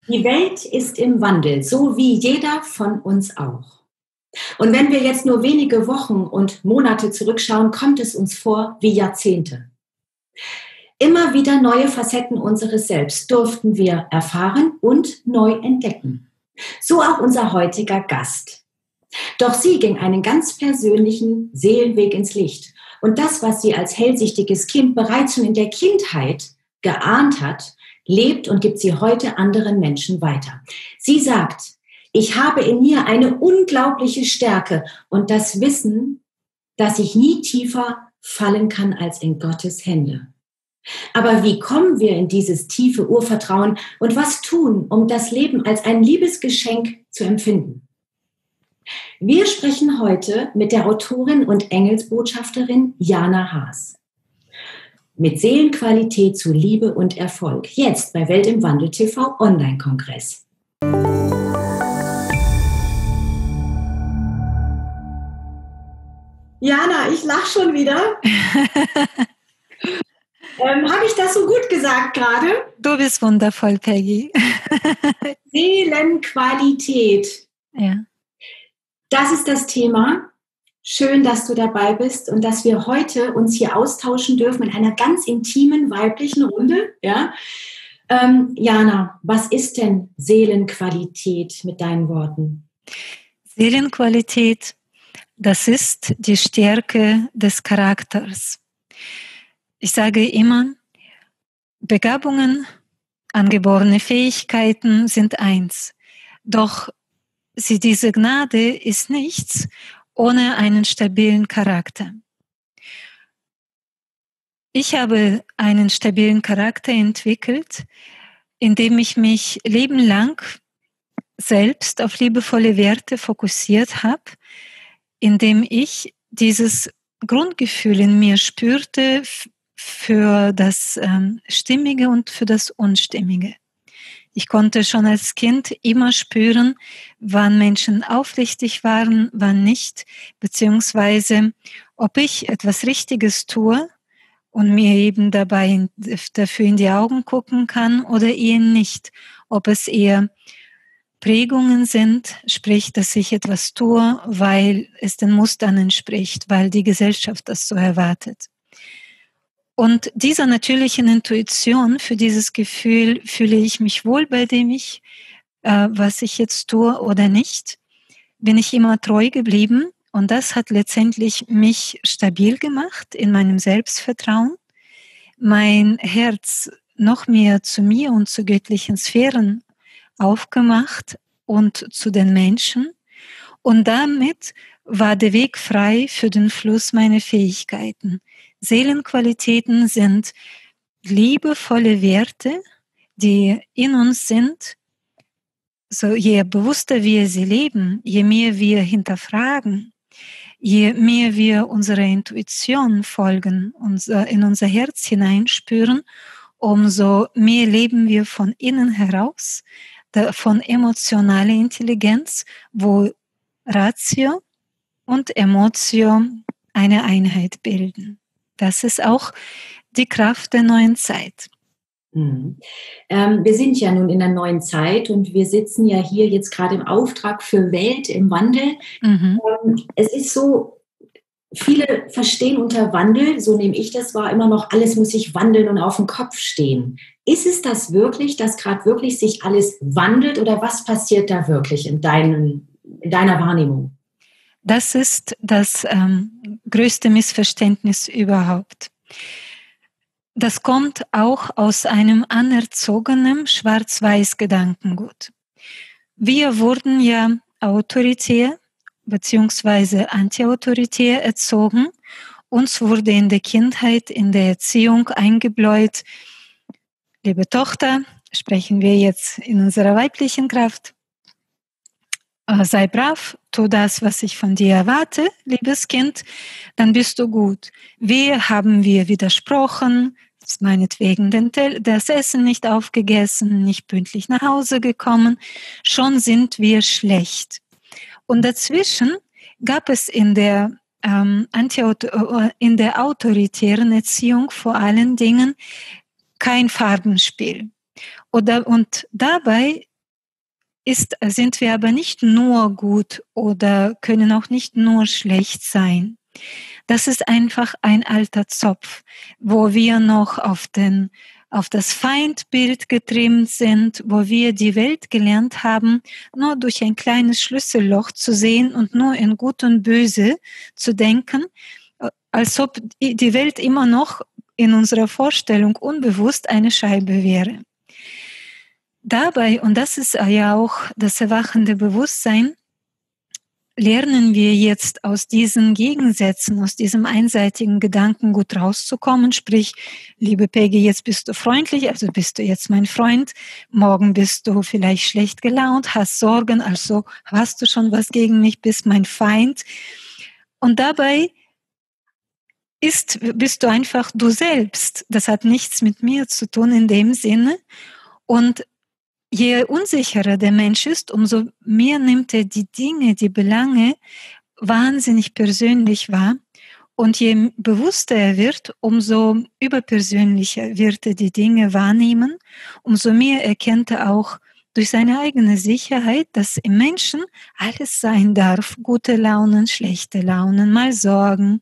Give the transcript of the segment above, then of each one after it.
Die Welt ist im Wandel, so wie jeder von uns auch. Und wenn wir jetzt nur wenige Wochen und Monate zurückschauen, kommt es uns vor wie Jahrzehnte. Immer wieder neue Facetten unseres Selbst durften wir erfahren und neu entdecken. So auch unser heutiger Gast. Doch sie ging einen ganz persönlichen Seelenweg ins Licht. Und das, was sie als hellsichtiges Kind bereits schon in der Kindheit geahnt hat, lebt und gibt sie heute anderen Menschen weiter. Sie sagt, ich habe in mir eine unglaubliche Stärke und das Wissen, dass ich nie tiefer fallen kann als in Gottes Hände. Aber wie kommen wir in dieses tiefe Urvertrauen und was tun, um das Leben als ein Liebesgeschenk zu empfinden? Wir sprechen heute mit der Autorin und Engelsbotschafterin Jana Haas. Mit Seelenqualität zu Liebe und Erfolg. Jetzt bei Welt im Wandel TV Online-Kongress. Jana, ich lache schon wieder. Habe ich das so gut gesagt gerade? Du bist wundervoll, Peggy. Seelenqualität. Ja. Das ist das Thema. Schön, dass du dabei bist und dass wir heute uns hier austauschen dürfen in einer ganz intimen weiblichen Runde. Ja? Jana, was ist denn Seelenqualität mit deinen Worten? Seelenqualität, das ist die Stärke des Charakters. Ich sage immer, Begabungen, angeborene Fähigkeiten sind eins. Doch diese Gnade ist nichts ohne einen stabilen Charakter. Ich habe einen stabilen Charakter entwickelt, indem ich mich lebenlang selbst auf liebevolle Werte fokussiert habe, indem ich dieses Grundgefühl in mir spürte für das Stimmige und für das Unstimmige. Ich konnte schon als Kind immer spüren, wann Menschen aufrichtig waren, wann nicht, beziehungsweise ob ich etwas Richtiges tue und mir eben dabei dafür in die Augen gucken kann oder eher nicht. Ob es eher Prägungen sind, sprich, dass ich etwas tue, weil es den Mustern entspricht, weil die Gesellschaft das so erwartet. Und dieser natürlichen Intuition für dieses Gefühl, fühle ich mich wohl bei dem was ich jetzt tue oder nicht, bin ich immer treu geblieben. Und das hat letztendlich mich stabil gemacht in meinem Selbstvertrauen, mein Herz noch mehr zu mir und zu göttlichen Sphären aufgemacht und zu den Menschen. Und damit war der Weg frei für den Fluss meiner Fähigkeiten. Seelenqualitäten sind liebevolle Werte, die in uns sind. So, je bewusster wir sie leben, je mehr wir hinterfragen, je mehr wir unserer Intuition folgen, in unser Herz hineinspüren, umso mehr leben wir von innen heraus, von emotionaler Intelligenz, wo Ratio und Emotio eine Einheit bilden. Das ist auch die Kraft der neuen Zeit. Wir sind ja nun in der neuen Zeit und wir sitzen ja hier jetzt gerade im Auftrag für Welt im Wandel. Es ist so, viele verstehen unter Wandel, so nehme ich das wahr, immer noch, alles muss sich wandeln und auf dem Kopf stehen. Ist es das wirklich, dass gerade wirklich sich alles wandelt oder was passiert da wirklich in deiner Wahrnehmung? Das ist das größte Missverständnis überhaupt. Das kommt auch aus einem anerzogenen Schwarz-Weiß-Gedankengut. Wir wurden ja autoritär bzw. antiautoritär erzogen. Uns wurde in der Kindheit, in der Erziehung eingebläut, liebe Tochter, sprechen wir jetzt in unserer weiblichen Kraft, sei brav, tu das, was ich von dir erwarte, liebes Kind, dann bist du gut. Haben wir widersprochen, meinetwegen das Essen nicht aufgegessen, nicht pünktlich nach Hause gekommen, schon sind wir schlecht. Und dazwischen gab es in der autoritären Erziehung vor allen Dingen kein Farbenspiel. Und dabei sind wir aber nicht nur gut oder können auch nicht nur schlecht sein. Das ist einfach ein alter Zopf, wo wir noch auf das Feindbild getrimmt sind, wo wir die Welt gelernt haben, nur durch ein kleines Schlüsselloch zu sehen und nur in Gut und Böse zu denken, als ob die Welt immer noch in unserer Vorstellung unbewusst eine Scheibe wäre. Dabei, und das ist ja auch das erwachende Bewusstsein, lernen wir jetzt aus diesen Gegensätzen, aus diesem einseitigen Gedankengut rauszukommen. Sprich, liebe Peggy, jetzt bist du freundlich, also bist du jetzt mein Freund. Morgen bist du vielleicht schlecht gelaunt, hast Sorgen, also hast du schon was gegen mich, bist mein Feind. Und dabei bist du einfach du selbst. Das hat nichts mit mir zu tun in dem Sinne. Und je unsicherer der Mensch ist, umso mehr nimmt er die Dinge, die Belange wahnsinnig persönlich wahr. Und je bewusster er wird, umso überpersönlicher wird er die Dinge wahrnehmen, umso mehr erkennt er auch durch seine eigene Sicherheit, dass im Menschen alles sein darf. Gute Launen, schlechte Launen, mal Sorgen,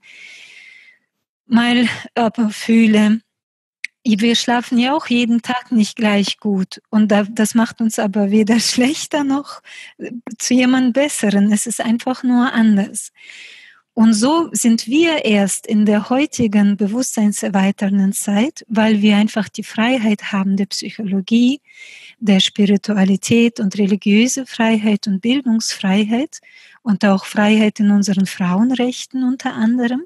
mal Fühle. Wir schlafen ja auch jeden Tag nicht gleich gut. Und das macht uns aber weder schlechter noch zu jemand Besseren. Es ist einfach nur anders. Und so sind wir erst in der heutigen bewusstseinserweiternden Zeit, weil wir einfach die Freiheit haben der Psychologie, der Spiritualität und religiöse Freiheit und Bildungsfreiheit und auch Freiheit in unseren Frauenrechten unter anderem,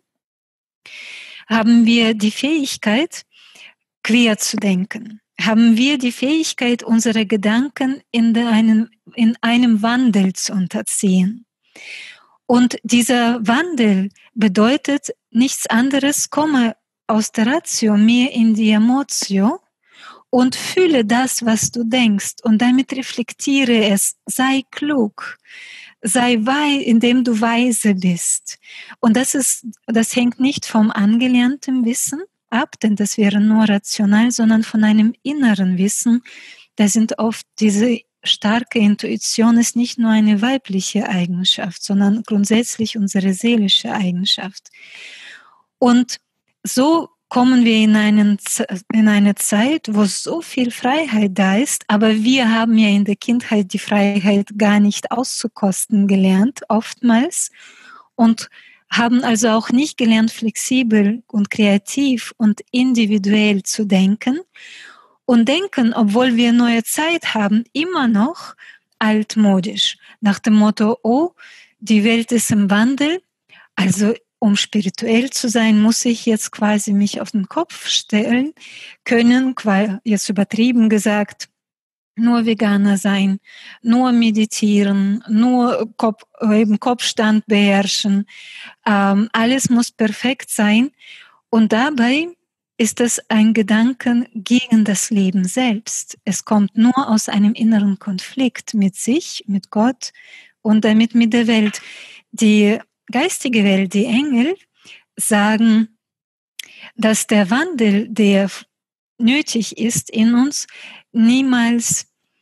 haben wir die Fähigkeit, quer zu denken. Haben wir die Fähigkeit, unsere Gedanken in einem Wandel zu unterziehen. Und dieser Wandel bedeutet nichts anderes, komme aus der Ratio mehr in die Emotio und fühle das, was du denkst und damit reflektiere es, sei klug, sei indem du weise bist. Und das hängt nicht vom angelernten Wissen ab, denn das wäre nur rational, sondern von einem inneren Wissen. Da sind oft diese starke Intuition ist nicht nur eine weibliche Eigenschaft, sondern grundsätzlich unsere seelische Eigenschaft. Und so kommen wir in eine Zeit, wo so viel Freiheit da ist, aber wir haben ja in der Kindheit die Freiheit gar nicht auszukosten gelernt, oftmals, und haben also auch nicht gelernt, flexibel und kreativ und individuell zu denken und denken, obwohl wir neue Zeit haben, immer noch altmodisch. Nach dem Motto, oh, die Welt ist im Wandel, also um spirituell zu sein, muss ich jetzt quasi mich auf den Kopf stellen können, jetzt übertrieben gesagt, nur Veganer sein, nur meditieren, nur Kopfstand beherrschen. Alles muss perfekt sein. Und dabei ist es ein Gedanken gegen das Leben selbst. Es kommt nur aus einem inneren Konflikt mit sich, mit Gott und damit mit der Welt. Die geistige Welt, die Engel, sagen, dass der Wandel, der nötig ist in uns, niemals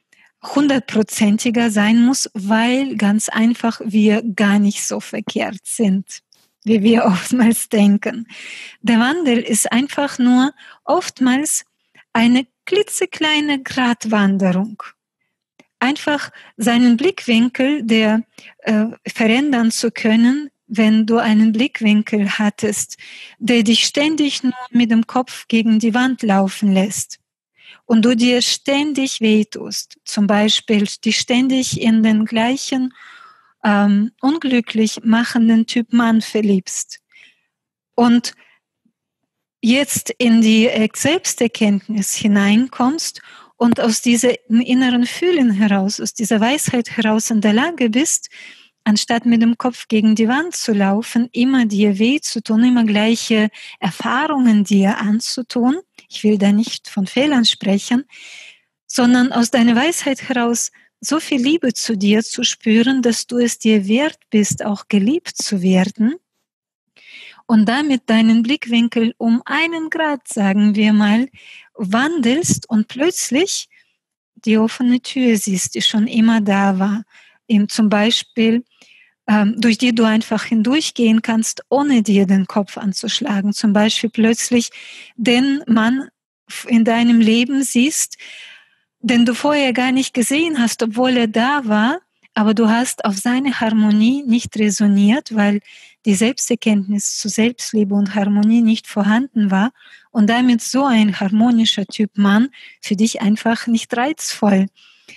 100%iger sein muss, weil ganz einfach wir gar nicht so verkehrt sind, wie wir oftmals denken. Der Wandel ist einfach nur oftmals eine klitzekleine Gratwanderung. Einfach seinen Blickwinkel verändern zu können, wenn du einen Blickwinkel hattest, der dich ständig nur mit dem Kopf gegen die Wand laufen lässt und du dir ständig wehtust, zum Beispiel dich ständig in den gleichen unglücklich machenden Typ Mann verliebst und jetzt in die Selbsterkenntnis hineinkommst und aus diesem inneren Fühlen heraus, aus dieser Weisheit heraus in der Lage bist, anstatt mit dem Kopf gegen die Wand zu laufen, immer dir weh zu tun, immer gleiche Erfahrungen dir anzutun. Ich will da nicht von Fehlern sprechen, sondern aus deiner Weisheit heraus so viel Liebe zu dir zu spüren, dass du es dir wert bist, auch geliebt zu werden und damit deinen Blickwinkel um 1 Grad, sagen wir mal, wandelst und plötzlich die offene Tür siehst, die schon immer da war. Eben zum Beispiel, durch die du einfach hindurchgehen kannst, ohne dir den Kopf anzuschlagen. Zum Beispiel plötzlich den Mann in deinem Leben siehst, den du vorher gar nicht gesehen hast, obwohl er da war, aber du hast auf seine Harmonie nicht resoniert, weil die Selbsterkenntnis zu Selbstliebe und Harmonie nicht vorhanden war und damit so ein harmonischer Typ Mann für dich einfach nicht reizvoll,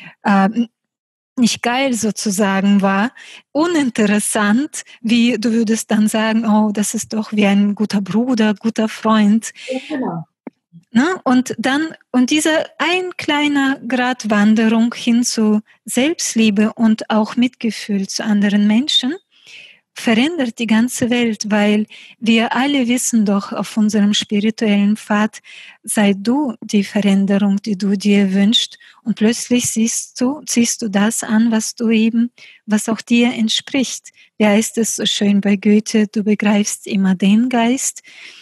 nicht geil sozusagen war, uninteressant, wie du würdest dann sagen, oh, das ist doch wie ein guter Bruder, guter Freund. Ja, genau. Ne? Und diese ein kleiner Gratwanderung hin zu Selbstliebe und auch Mitgefühl zu anderen Menschen verändert die ganze Welt, weil wir alle wissen doch auf unserem spirituellen Pfad, sei du die Veränderung, die du dir wünschst, und plötzlich ziehst du das an, was auch dir entspricht. Wie heißt es so schön bei Goethe, du begreifst immer den Geist,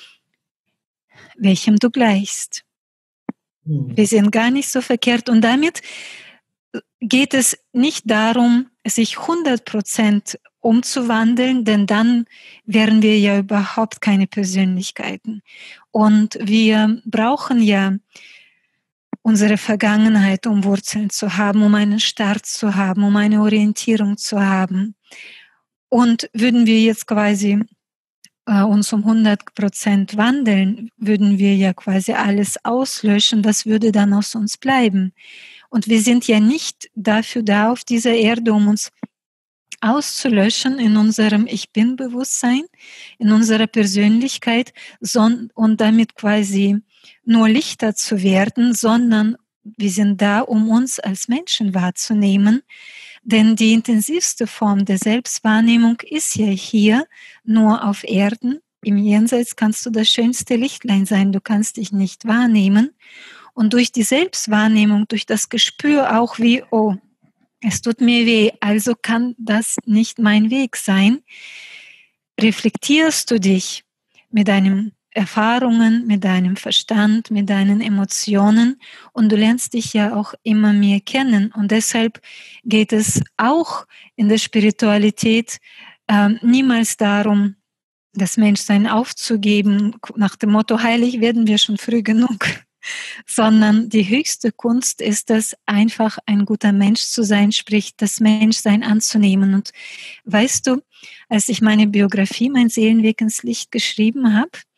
welchem du gleichst. Wir sind gar nicht so verkehrt, und damit geht es nicht darum, sich 100% umzuwandeln, denn dann wären wir ja überhaupt keine Persönlichkeiten. Und wir brauchen ja unsere Vergangenheit, um Wurzeln zu haben, um einen Start zu haben, um eine Orientierung zu haben. Und würden wir jetzt quasi uns um 100% wandeln, würden wir ja quasi alles auslöschen. Was würde dann aus uns bleiben? Und wir sind ja nicht dafür da auf dieser Erde, um uns auszulöschen in unserem Ich-Bin-Bewusstsein, in unserer Persönlichkeit und damit quasi nur Lichter zu werden, sondern wir sind da, um uns als Menschen wahrzunehmen. Denn die intensivste Form der Selbstwahrnehmung ist ja hier nur auf Erden. Im Jenseits kannst du das schönste Lichtlein sein, du kannst dich nicht wahrnehmen. Und durch die Selbstwahrnehmung, durch das Gespür auch wie, oh, es tut mir weh, also kann das nicht mein Weg sein, reflektierst du dich mit deinen Erfahrungen, mit deinem Verstand, mit deinen Emotionen, und du lernst dich ja auch immer mehr kennen. Und deshalb geht es auch in der Spiritualität niemals darum, das Menschsein aufzugeben, nach dem Motto, heilig werden wir schon früh genug, sondern die höchste Kunst ist es, einfach ein guter Mensch zu sein, sprich das Menschsein anzunehmen. Und weißt du, als ich meine Biografie, mein Seelenweg ins Licht geschrieben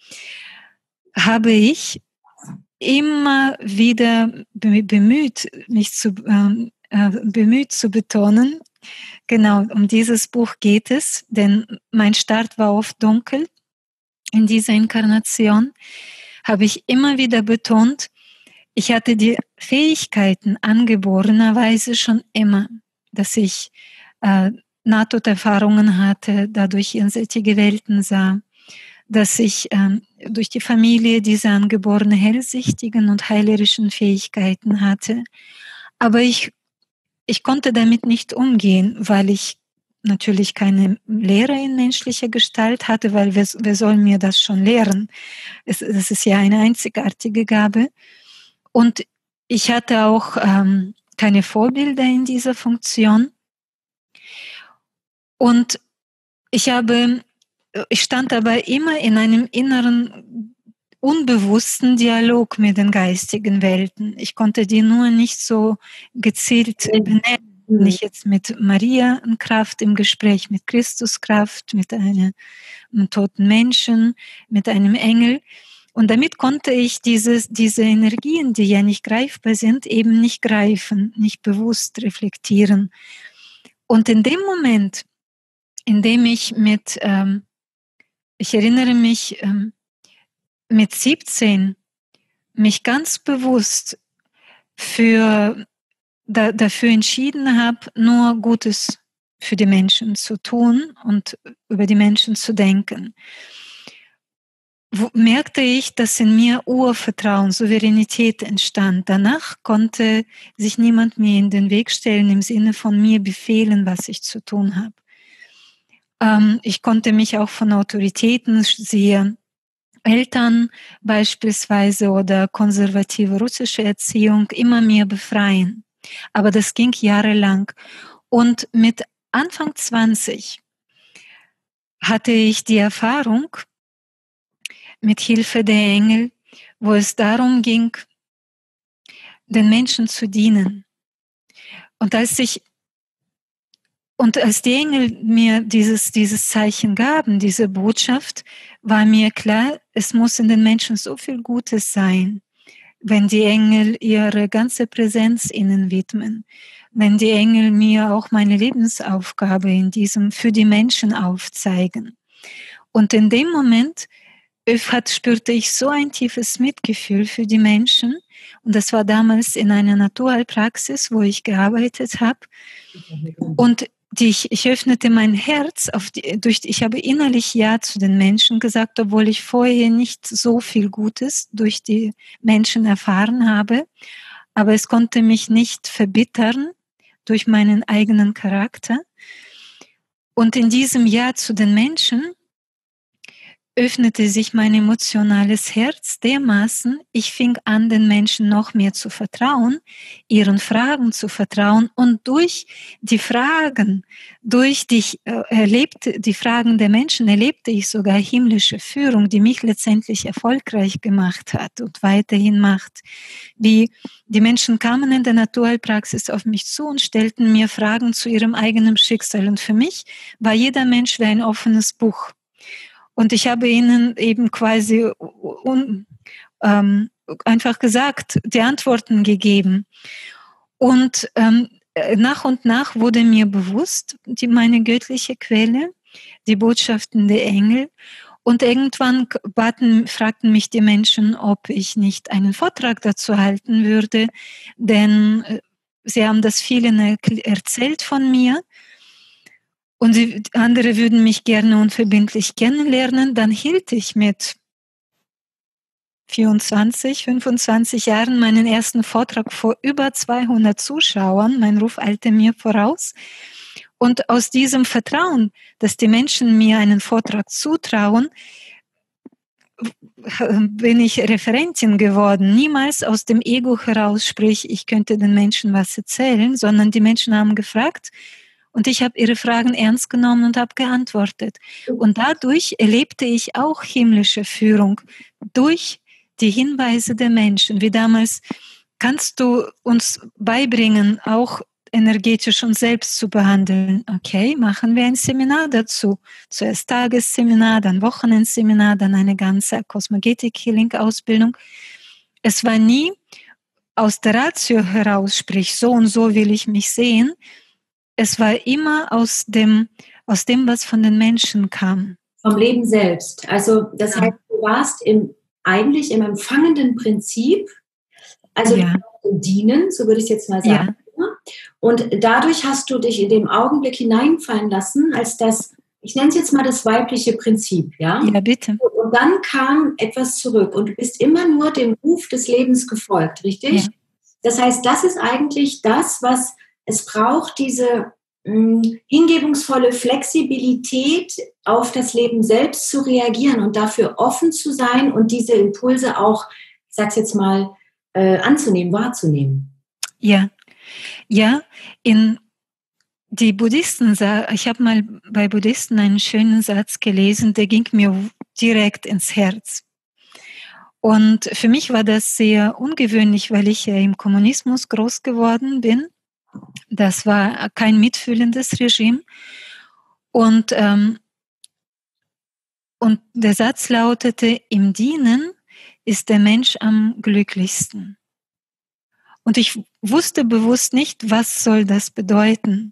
habe ich immer wieder bemüht zu betonen, genau, um dieses Buch geht es, denn mein Start war oft dunkel in dieser Inkarnation, habe ich immer wieder betont, ich hatte die Fähigkeiten angeborenerweise schon immer, dass ich Nahtoderfahrungen hatte, dadurch jenseitige Welten sah, dass ich durch die Familie diese angeborene hellsichtigen und heilerischen Fähigkeiten hatte. Aber ich konnte damit nicht umgehen, weil ich natürlich keine Lehre in menschlicher Gestalt hatte, weil wer soll mir das schon lehren? Das ist ja eine einzigartige Gabe. Und ich hatte auch keine Vorbilder in dieser Funktion. Und ich stand aber immer in einem inneren, unbewussten Dialog mit den geistigen Welten. Ich konnte die nur nicht so gezielt benennen. Nicht jetzt mit Marienkraft im Gespräch, mit Christuskraft, mit einem toten Menschen, mit einem Engel. Und damit konnte ich diese Energien, die ja nicht greifbar sind, eben nicht greifen, nicht bewusst reflektieren. Und in dem Moment, in dem ich ich erinnere mich, mit 17 mich ganz bewusst dafür entschieden habe, nur Gutes für die Menschen zu tun und über die Menschen zu denken, merkte ich, dass in mir Urvertrauen, Souveränität entstand. Danach konnte sich niemand mir in den Weg stellen, im Sinne von mir befehlen, was ich zu tun habe. Ich konnte mich auch von Autoritäten, siehe Eltern beispielsweise oder konservative russische Erziehung, immer mehr befreien. Aber das ging jahrelang. Und mit Anfang 20 hatte ich die Erfahrung mit Hilfe der Engel, wo es darum ging, den Menschen zu dienen. Und als die Engel mir dieses Zeichen gaben, diese Botschaft, war mir klar, es muss in den Menschen so viel Gutes sein, wenn die Engel ihre ganze Präsenz ihnen widmen, wenn die Engel mir auch meine Lebensaufgabe für die Menschen aufzeigen. Und in dem Moment spürte ich so ein tiefes Mitgefühl für die Menschen. Und das war damals in einer Naturheilpraxis, wo ich gearbeitet habe. Und ich öffnete mein Herz ich habe innerlich Ja zu den Menschen gesagt, obwohl ich vorher nicht so viel Gutes durch die Menschen erfahren habe. Aber es konnte mich nicht verbittern durch meinen eigenen Charakter. Und in diesem Ja zu den Menschen öffnete sich mein emotionales Herz dermaßen, ich fing an, den Menschen noch mehr zu vertrauen, ihren Fragen zu vertrauen, und durch die Fragen, die Fragen der Menschen erlebte ich sogar himmlische Führung, die mich letztendlich erfolgreich gemacht hat und weiterhin macht. Wie die Menschen kamen in der Naturheilpraxis auf mich zu und stellten mir Fragen zu ihrem eigenen Schicksal, und für mich war jeder Mensch wie ein offenes Buch. Und ich habe ihnen eben quasi einfach gesagt, die Antworten gegeben. Und nach und nach wurde mir bewusst, meine göttliche Quelle, die Botschaften der Engel. Und irgendwann fragten mich die Menschen, ob ich nicht einen Vortrag dazu halten würde, denn sie haben das vielen erzählt von mir. Und andere würden mich gerne unverbindlich kennenlernen. Dann hielt ich mit 25 Jahren meinen ersten Vortrag vor über 200 Zuschauern. Mein Ruf eilte mir voraus. Und aus diesem Vertrauen, dass die Menschen mir einen Vortrag zutrauen, bin ich Referentin geworden. Niemals aus dem Ego heraus, sprich, ich könnte den Menschen was erzählen, sondern die Menschen haben gefragt, und ich habe ihre Fragen ernst genommen und habe geantwortet. Und dadurch erlebte ich auch himmlische Führung durch die Hinweise der Menschen. Wie damals, kannst du uns beibringen, auch energetisch uns selbst zu behandeln? Okay, machen wir ein Seminar dazu. Zuerst Tagesseminar, dann Wochenendseminar, dann eine ganze Cosmogetic Healing Ausbildung. Es war nie aus der Ratio heraus, sprich, so und so will ich mich sehen. Es war immer aus dem, was von den Menschen kam. Vom Leben selbst. Also das heißt, du warst eigentlich im empfangenden Prinzip, also im Dienen, so würde ich es jetzt mal sagen. Ja. Und dadurch hast du dich in dem Augenblick hineinfallen lassen, als das, ich nenne es jetzt mal das weibliche Prinzip. Ja, ja, bitte. Und dann kam etwas zurück und du bist immer nur dem Ruf des Lebens gefolgt, richtig? Ja. Das heißt, das ist eigentlich das, was es braucht, diese hingebungsvolle Flexibilität, auf das Leben selbst zu reagieren und dafür offen zu sein und diese Impulse auch, ich sage es jetzt mal, anzunehmen, wahrzunehmen. Ja, die Buddhisten, ich habe mal bei Buddhisten einen schönen Satz gelesen, der ging mir direkt ins Herz. Und für mich war das sehr ungewöhnlich, weil ich ja im Kommunismus groß geworden bin. Das war kein mitfühlendes Regime. Und der Satz lautete, im Dienen ist der Mensch am glücklichsten. Und ich wusste bewusst nicht, was soll das bedeuten.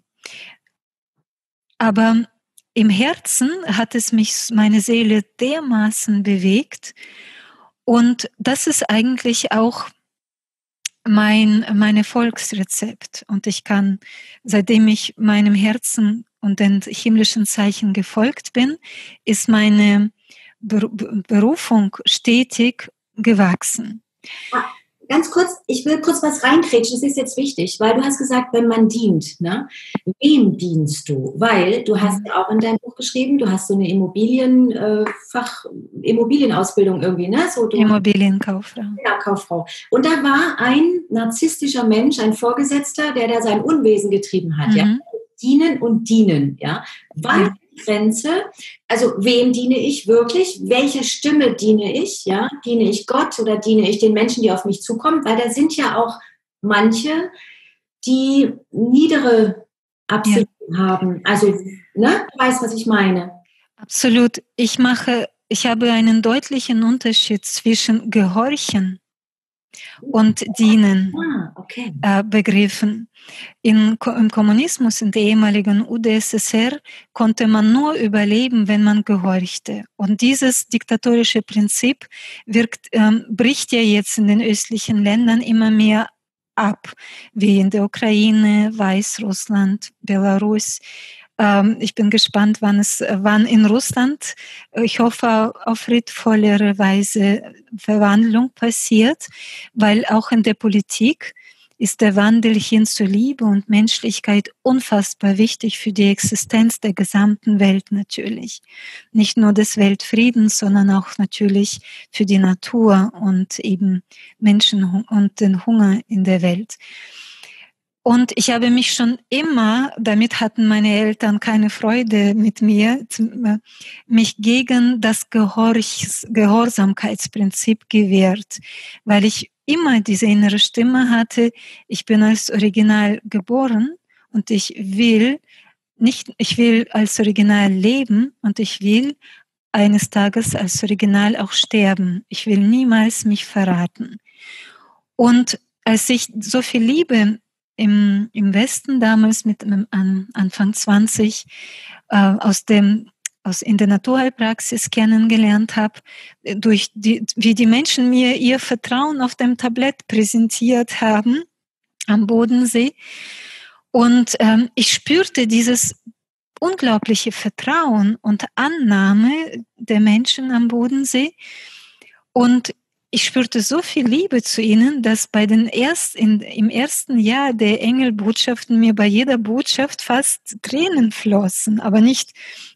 Aber im Herzen hat es meine Seele dermaßen bewegt. Und das ist eigentlich auch mein Erfolgsrezept. Und ich kann, seitdem ich meinem Herzen und den himmlischen Zeichen gefolgt bin, ist meine Berufung stetig gewachsen. Ganz kurz, ich will kurz was reinkrätschen, das ist jetzt wichtig, weil du hast gesagt, wenn man dient, ne? Wem dienst du? Weil du hast ja auch in deinem Buch geschrieben, du hast so eine Immobilienausbildung irgendwie, ne? So, Immobilienkauffrau. Ja, Kauffrau. Und da war ein narzisstischer Mensch, ein Vorgesetzter, der da sein Unwesen getrieben hat, ja. Dienen und dienen, ja. Wann ist die Grenze? Also, wem diene ich wirklich? Welcher Stimme diene ich, ja? Diene ich Gott oder diene ich den Menschen, die auf mich zukommen? Weil da sind ja auch manche, die niedere Absichten haben. Also, ne? Du weißt, was ich meine. Absolut. Ich habe einen deutlichen Unterschied zwischen Gehorchen und Dienen begriffen. Im Kommunismus, in der ehemaligen UdSSR, konnte man nur überleben, wenn man gehorchte. Und dieses diktatorische Prinzip bricht ja jetzt in den östlichen Ländern immer mehr ab, wie in der Ukraine, Weißrussland, Belarus. Ich bin gespannt, wann in Russland, ich hoffe, auf friedvollere Weise Verwandlung passiert, weil auch in der Politik ist der Wandel hin zur Liebe und Menschlichkeit unfassbar wichtig für die Existenz der gesamten Welt natürlich. Nicht nur des Weltfriedens, sondern auch natürlich für die Natur und eben Menschen und den Hunger in der Welt. Und ich habe mich schon immer, damit hatten meine Eltern keine Freude mit mir, mich gegen das Gehorsamkeitsprinzip gewehrt, weil ich immer diese innere Stimme hatte, ich bin als Original geboren und ich will als Original leben und ich will eines Tages als Original auch sterben. Ich will niemals mich verraten. Und als ich so viel Liebe im Westen damals mit Anfang 20 in der Naturheilpraxis kennengelernt habe, wie die Menschen mir ihr Vertrauen auf dem Tablett präsentiert haben am Bodensee. Und ich spürte dieses unglaubliche Vertrauen und Annahme der Menschen am Bodensee. Und ich spürte so viel Liebe zu ihnen, dass im ersten Jahr der Engelbotschaften mir bei jeder Botschaft fast Tränen flossen, aber nicht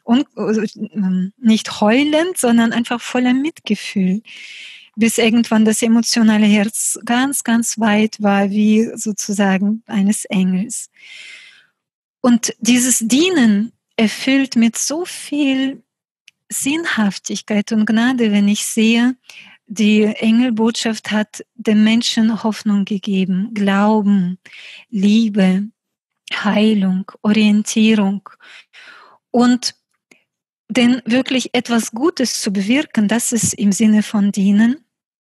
heulend, sondern einfach voller Mitgefühl, bis irgendwann das emotionale Herz ganz, ganz weit war, wie sozusagen eines Engels. Und dieses Dienen erfüllt mit so viel Sinnhaftigkeit und Gnade, wenn ich sehe, die Engelbotschaft hat den Menschen Hoffnung gegeben, Glauben, Liebe, Heilung, Orientierung und denn wirklich etwas Gutes zu bewirken, das ist im Sinne von Dienen,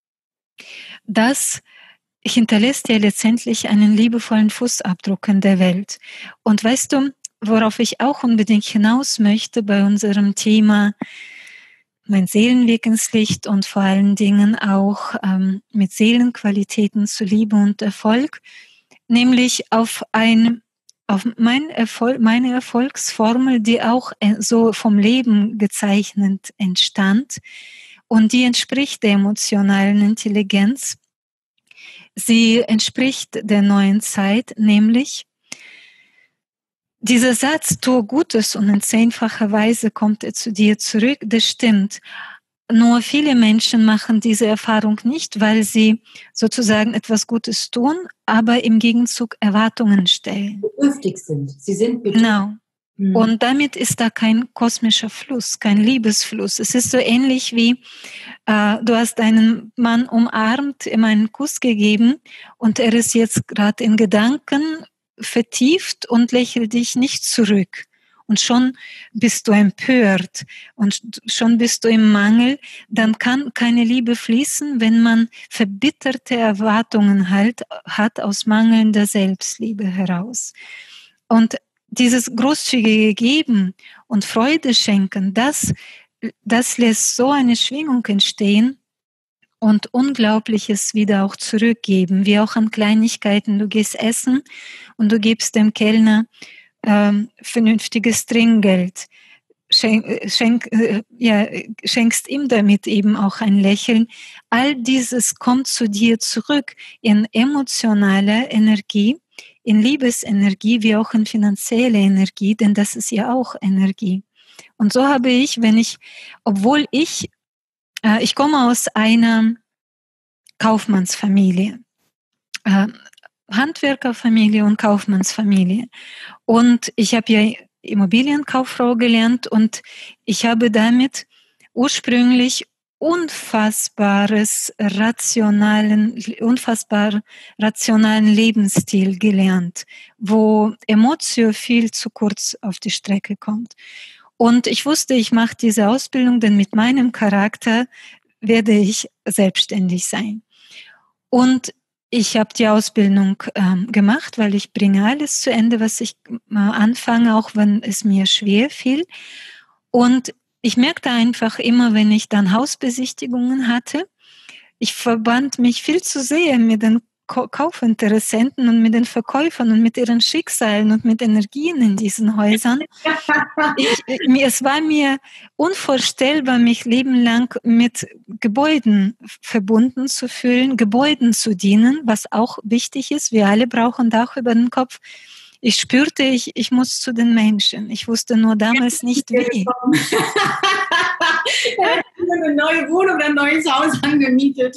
das hinterlässt ja letztendlich einen liebevollen Fußabdruck in der Welt. Und weißt du, worauf ich auch unbedingt hinaus möchte bei unserem Thema mein Seelenweg ins Licht und vor allen Dingen auch mit Seelenqualitäten zu Liebe und Erfolg, nämlich auf meine Erfolgsformel, die auch so vom Leben gezeichnet entstand und die entspricht der emotionalen Intelligenz. Sie entspricht der neuen Zeit, nämlich dieser Satz, tu Gutes und in 10-facher Weise kommt er zu dir zurück, das stimmt. Nur viele Menschen machen diese Erfahrung nicht, weil sie sozusagen etwas Gutes tun, aber im Gegenzug Erwartungen stellen. Bedürftig sind. Sie sind bedürftig. Genau. Und damit ist da kein kosmischer Fluss, kein Liebesfluss. Es ist so ähnlich wie, du hast einen Mann umarmt, ihm einen Kuss gegeben und er ist jetzt gerade in Gedanken vertieft und lächelt dich nicht zurück. Und schon bist du empört und schon bist du im Mangel. Dann kann keine Liebe fließen, wenn man verbitterte Erwartungen hat aus mangelnder Selbstliebe heraus. Und dieses großzügige Geben und Freude schenken, das lässt so eine Schwingung entstehen und Unglaubliches wieder auch zurückgeben, wie auch an Kleinigkeiten. Du gehst essen und du gibst dem Kellner vernünftiges Trinkgeld. schenkst ihm damit eben auch ein Lächeln. All dieses kommt zu dir zurück in emotionaler Energie, in Liebesenergie, wie auch in finanzielle Energie, denn das ist ja auch Energie. Und so habe ich, obwohl ich komme aus einer Kaufmannsfamilie, Handwerkerfamilie und Kaufmannsfamilie. Und ich habe ja Immobilienkauffrau gelernt und ich habe damit ursprünglich unfassbar rationalen Lebensstil gelernt, wo Emotio viel zu kurz auf die Strecke kommt. Und ich wusste, ich mache diese Ausbildung, denn mit meinem Charakter werde ich selbstständig sein. Und ich habe die Ausbildung gemacht, weil ich bringe alles zu Ende, was ich anfange, auch wenn es mir schwer fiel. Und ich merkte einfach immer, wenn ich dann Hausbesichtigungen hatte, ich verband mich viel zu sehr mit den Kaufinteressenten und mit den Verkäufern und mit ihren Schicksalen und mit Energien in diesen Häusern. Es war mir unvorstellbar, mich lebenlang mit Gebäuden verbunden zu fühlen, Gebäuden zu dienen, was auch wichtig ist. Wir alle brauchen Dach über den Kopf. Ich spürte, ich muss zu den Menschen. Ich wusste nur damals nicht wie. Eine neue Wohnung, ein neues Haus angemietet.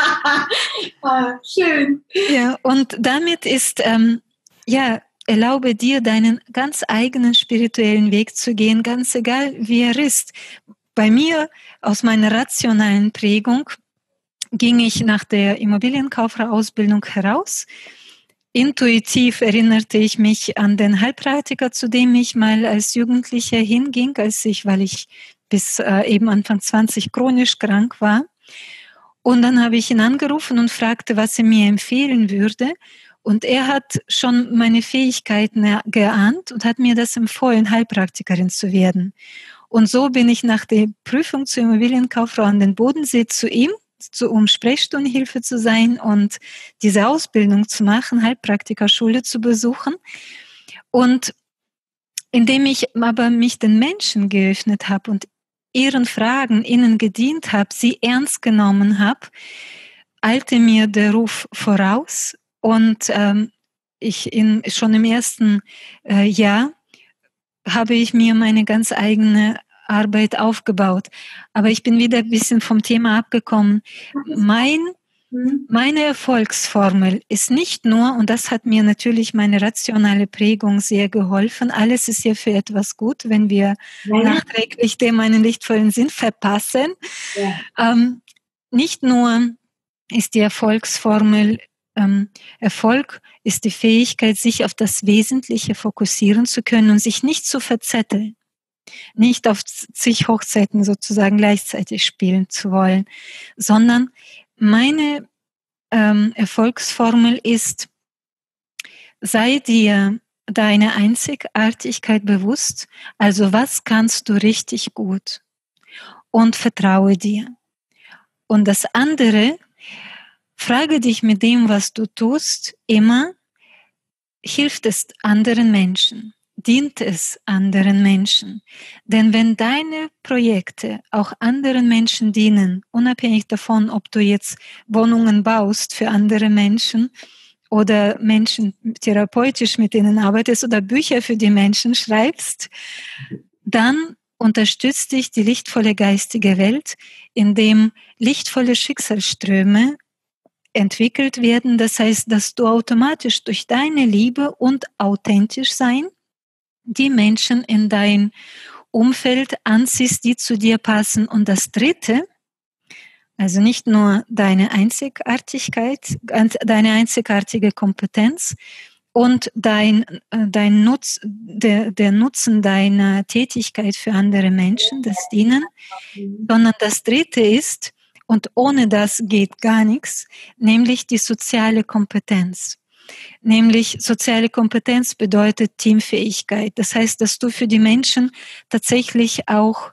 Schön. Ja, und damit ist, erlaube dir, deinen ganz eigenen spirituellen Weg zu gehen, ganz egal, wie er ist. Bei mir, aus meiner rationalen Prägung, ging ich nach der Immobilienkauffrau-Ausbildung heraus. Intuitiv erinnerte ich mich an den Heilpraktiker, zu dem ich mal als Jugendlicher hinging, weil ich bis eben Anfang 20 chronisch krank war. Und dann habe ich ihn angerufen und fragte, was er mir empfehlen würde. Und er hat schon meine Fähigkeiten geahnt und hat mir das empfohlen, Heilpraktikerin zu werden. Und so bin ich nach der Prüfung zur Immobilienkauffrau an den Bodensee zu ihm, um Sprechstundenhilfe zu sein und diese Ausbildung zu machen, Heilpraktikerschule zu besuchen. Und indem ich aber mich den Menschen geöffnet habe und ihren Fragen, ihnen gedient habe, sie ernst genommen habe, eilte mir der Ruf voraus und schon im ersten Jahr habe ich mir meine ganz eigene Arbeit aufgebaut. Aber ich bin wieder ein bisschen vom Thema abgekommen. Meine Erfolgsformel ist nicht nur, und das hat mir natürlich meine rationale Prägung sehr geholfen, alles ist ja für etwas gut, wenn wir nachträglich dem einen lichtvollen Sinn verpassen. Ja. Nicht nur ist die Erfolgsformel Erfolg ist die Fähigkeit, sich auf das Wesentliche fokussieren zu können und sich nicht zu verzetteln, nicht auf zig Hochzeiten sozusagen gleichzeitig spielen zu wollen, sondern meine Erfolgsformel ist, sei dir deine Einzigartigkeit bewusst, also was kannst du richtig gut und vertraue dir. Und das andere, frage dich mit dem, was du tust, immer, hilft es anderen Menschen? Dient es anderen Menschen? Denn wenn deine Projekte auch anderen Menschen dienen, unabhängig davon, ob du jetzt Wohnungen baust für andere Menschen oder Menschen therapeutisch mit ihnen arbeitest oder Bücher für die Menschen schreibst, dann unterstützt dich die lichtvolle geistige Welt, in dem lichtvolle Schicksalsströme entwickelt werden. Das heißt, dass du automatisch durch deine Liebe und authentisch sein die Menschen in dein Umfeld anziehst, die zu dir passen. Und das Dritte, also nicht nur deine Einzigartigkeit, deine einzigartige Kompetenz und der Nutzen deiner Tätigkeit für andere Menschen, das Dienen, sondern das Dritte ist, und ohne das geht gar nichts, nämlich die soziale Kompetenz. Nämlich soziale Kompetenz bedeutet Teamfähigkeit. Das heißt, dass du für die Menschen tatsächlich auch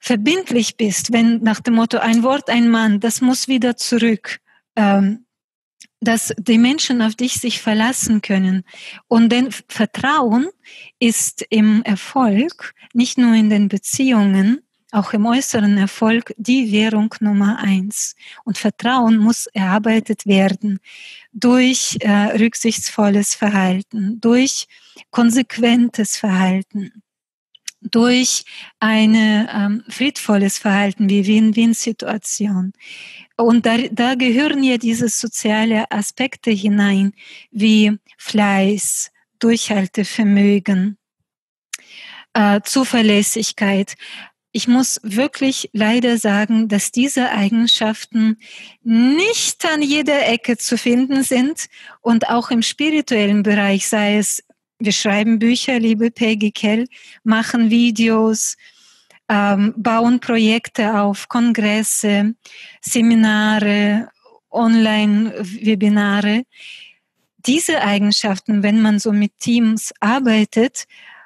verbindlich bist, wenn nach dem Motto ein Wort, ein Mann, das muss wieder zurück. dass die Menschen auf dich sich verlassen können. Und denn Vertrauen ist im Erfolg, nicht nur in den Beziehungen, auch im äußeren Erfolg, die Währung Nummer 1. Und Vertrauen muss erarbeitet werden durch rücksichtsvolles Verhalten, durch konsequentes Verhalten, durch ein friedvolles Verhalten wie Win-Win-Situation. Und da gehören ja diese sozialen Aspekte hinein, wie Fleiß, Durchhaltevermögen, Zuverlässigkeit. Ich muss wirklich leider sagen, dass diese Eigenschaften nicht an jeder Ecke zu finden sind und auch im spirituellen Bereich, sei es, wir schreiben Bücher, liebe Peggy Kell, machen Videos, bauen Projekte auf, Kongresse, Seminare, Online-Webinare. Diese Eigenschaften, wenn man so mit Teams arbeitet,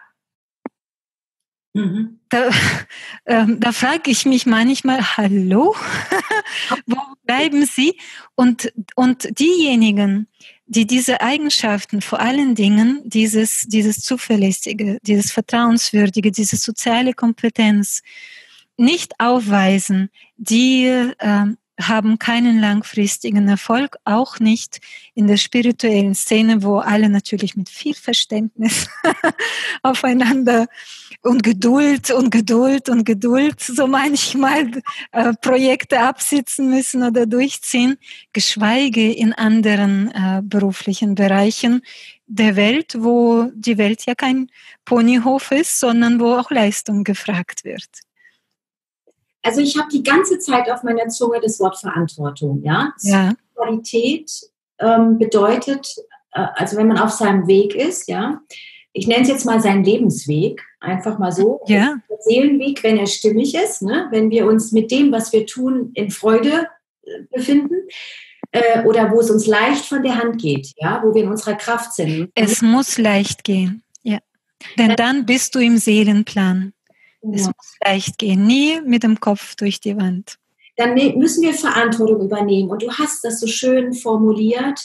da frage ich mich manchmal, hallo, wo bleiben Sie? Und diejenigen, die diese Eigenschaften, vor allen Dingen dieses Zuverlässige, dieses Vertrauenswürdige, diese soziale Kompetenz nicht aufweisen, die haben keinen langfristigen Erfolg, auch nicht in der spirituellen Szene, wo alle natürlich mit viel Verständnis aufeinander und Geduld so manchmal Projekte absitzen müssen oder durchziehen, geschweige in anderen beruflichen Bereichen der Welt, wo die Welt ja kein Ponyhof ist, sondern wo auch Leistung gefragt wird. Also ich habe die ganze Zeit auf meiner Zunge das Wort Verantwortung. Ja? Spiritualität bedeutet, also wenn man auf seinem Weg ist, ja, ich nenne es jetzt mal seinen Lebensweg, einfach mal so, ja. Der Seelenweg, wenn er stimmig ist, ne? Wenn wir uns mit dem, was wir tun, in Freude befinden oder wo es uns leicht von der Hand geht, ja, wo wir in unserer Kraft sind. Es muss leicht gehen, ja, denn dann bist du im Seelenplan. Ja. Es muss leicht gehen, nie mit dem Kopf durch die Wand. Dann müssen wir Verantwortung übernehmen. Und du hast das so schön formuliert.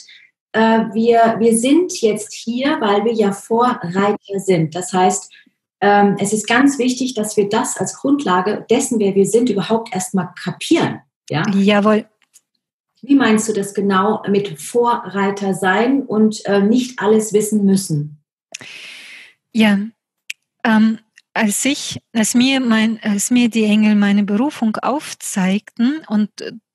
Wir sind jetzt hier, weil wir ja Vorreiter sind. Das heißt, es ist ganz wichtig, dass wir das als Grundlage dessen, wer wir sind, überhaupt erstmal kapieren. Ja? Jawohl. Wie meinst du das genau mit Vorreiter sein und nicht alles wissen müssen? Ja, als mir die Engel meine Berufung aufzeigten und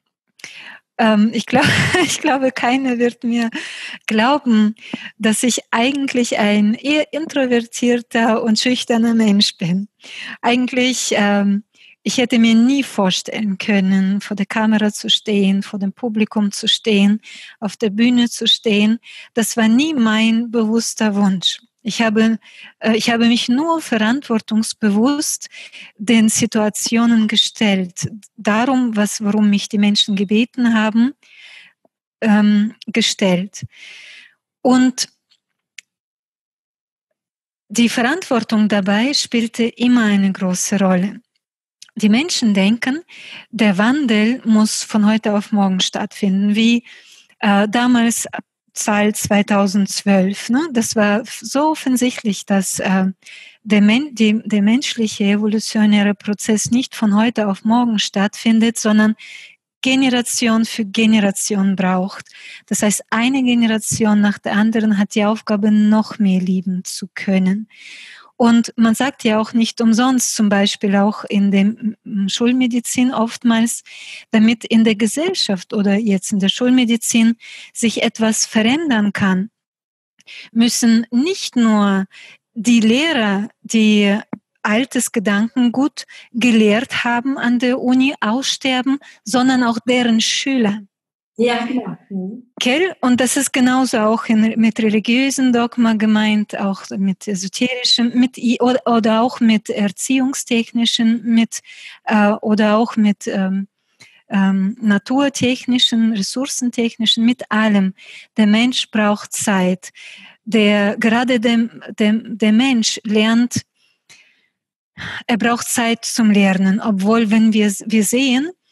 ich glaube, keiner wird mir glauben, dass ich eigentlich ein eher introvertierter und schüchterner Mensch bin. Eigentlich, ich hätte mir nie vorstellen können, vor der Kamera zu stehen, vor dem Publikum zu stehen, auf der Bühne zu stehen. Das war nie mein bewusster Wunsch. Ich habe mich nur verantwortungsbewusst den Situationen gestellt, worum mich die Menschen gebeten haben, gestellt. Und die Verantwortung dabei spielte immer eine große Rolle. Die Menschen denken, der Wandel muss von heute auf morgen stattfinden, wie damals Zahl 2012. Ne? Das war so offensichtlich, dass der menschliche evolutionäre Prozess nicht von heute auf morgen stattfindet, sondern Generation für Generation braucht. Das heißt, eine Generation nach der anderen hat die Aufgabe, noch mehr lieben zu können. Und man sagt ja auch nicht umsonst, zum Beispiel auch in der Schulmedizin oftmals, damit in der Gesellschaft oder jetzt in der Schulmedizin sich etwas verändern kann, müssen nicht nur die Lehrer, die altes Gedankengut gelehrt haben an der Uni, aussterben, sondern auch deren Schüler. Ja, genau. Okay? Und das ist genauso auch mit religiösen Dogma gemeint, auch mit esoterischem, oder auch mit erziehungstechnischen, oder auch mit naturtechnischen, ressourcentechnischen, mit allem. Der Mensch braucht Zeit. Gerade der Mensch lernt, er braucht Zeit zum Lernen, obwohl, wenn wir sehen,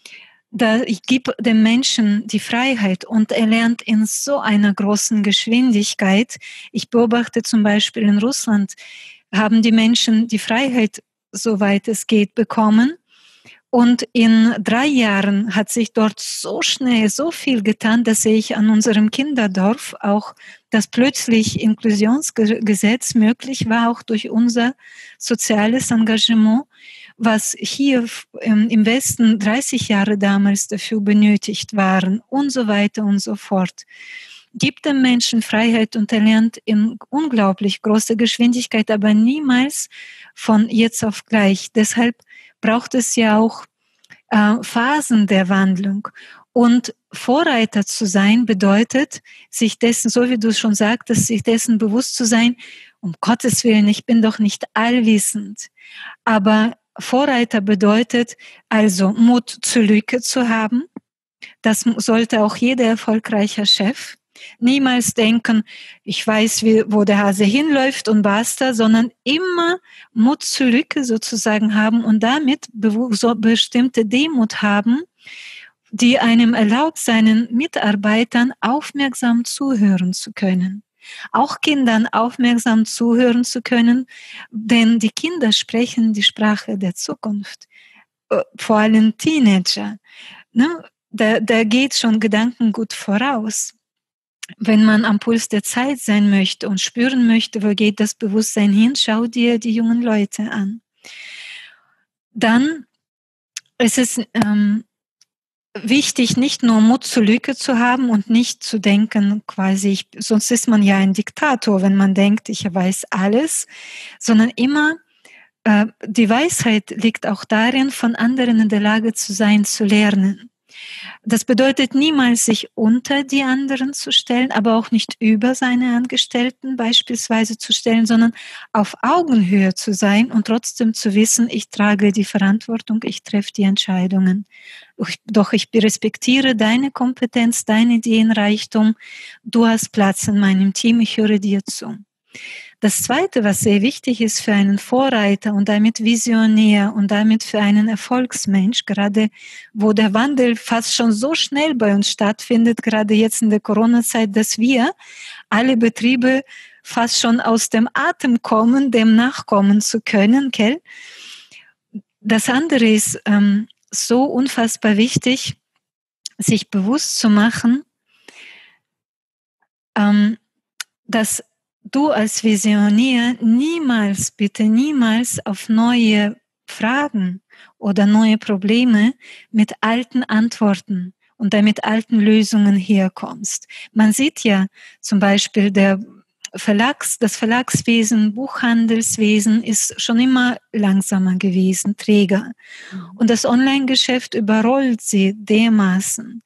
ich gebe dem Menschen die Freiheit und er lernt in so einer großen Geschwindigkeit. Ich beobachte zum Beispiel in Russland, haben die Menschen die Freiheit, soweit es geht, bekommen. Und in 3 Jahren hat sich dort so schnell so viel getan, dass sehe ich an unserem Kinderdorf auch, dass plötzlich Inklusionsgesetz möglich war, auch durch unser soziales Engagement, was hier im Westen 30 Jahre damals dafür benötigt waren und so weiter und so fort. Gibt dem Menschen Freiheit und er lernt in unglaublich großer Geschwindigkeit, aber niemals von jetzt auf gleich. Deshalb braucht es ja auch Phasen der Wandlung. Und Vorreiter zu sein bedeutet, sich dessen, so wie du schon sagtest, sich dessen bewusst zu sein, um Gottes Willen, ich bin doch nicht allwissend. Aber Vorreiter bedeutet also Mut zur Lücke zu haben. Das sollte auch jeder erfolgreiche Chef. Niemals denken, ich weiß, wo der Hase hinläuft und basta, sondern immer Mut zur Lücke sozusagen haben und damit so bestimmte Demut haben, die einem erlaubt, seinen Mitarbeitern aufmerksam zuhören zu können. Auch Kindern aufmerksam zuhören zu können, denn die Kinder sprechen die Sprache der Zukunft, vor allem Teenager. Ne? Da geht schon Gedankengut voraus. Wenn man am Puls der Zeit sein möchte und spüren möchte, wo geht das Bewusstsein hin, schau dir die jungen Leute an. Dann ist es wichtig, nicht nur Mut zur Lücke zu haben und nicht zu denken, quasi, sonst ist man ja ein Diktator, wenn man denkt, ich weiß alles, sondern immer die Weisheit liegt auch darin, von anderen in der Lage zu sein, zu lernen. Das bedeutet niemals, sich unter die anderen zu stellen, aber auch nicht über seine Angestellten beispielsweise zu stellen, sondern auf Augenhöhe zu sein und trotzdem zu wissen, ich trage die Verantwortung, ich treffe die Entscheidungen. Doch ich respektiere deine Kompetenz, dein Ideenreichtum, du hast Platz in meinem Team, ich höre dir zu. Das Zweite, was sehr wichtig ist für einen Vorreiter und damit Visionär und damit für einen Erfolgsmensch, gerade wo der Wandel fast schon so schnell bei uns stattfindet, gerade jetzt in der Corona-Zeit, dass wir alle Betriebe fast schon aus dem Atem kommen, dem nachkommen zu können. Gell? Das andere ist so unfassbar wichtig, sich bewusst zu machen, dass du als Visionär niemals, bitte niemals auf neue Fragen oder neue Probleme mit alten Antworten und damit alten Lösungen herkommst. Man sieht ja zum Beispiel das Verlagswesen, Buchhandelswesen ist schon immer langsamer gewesen, träger. Und das Online-Geschäft überrollt sie dermaßen.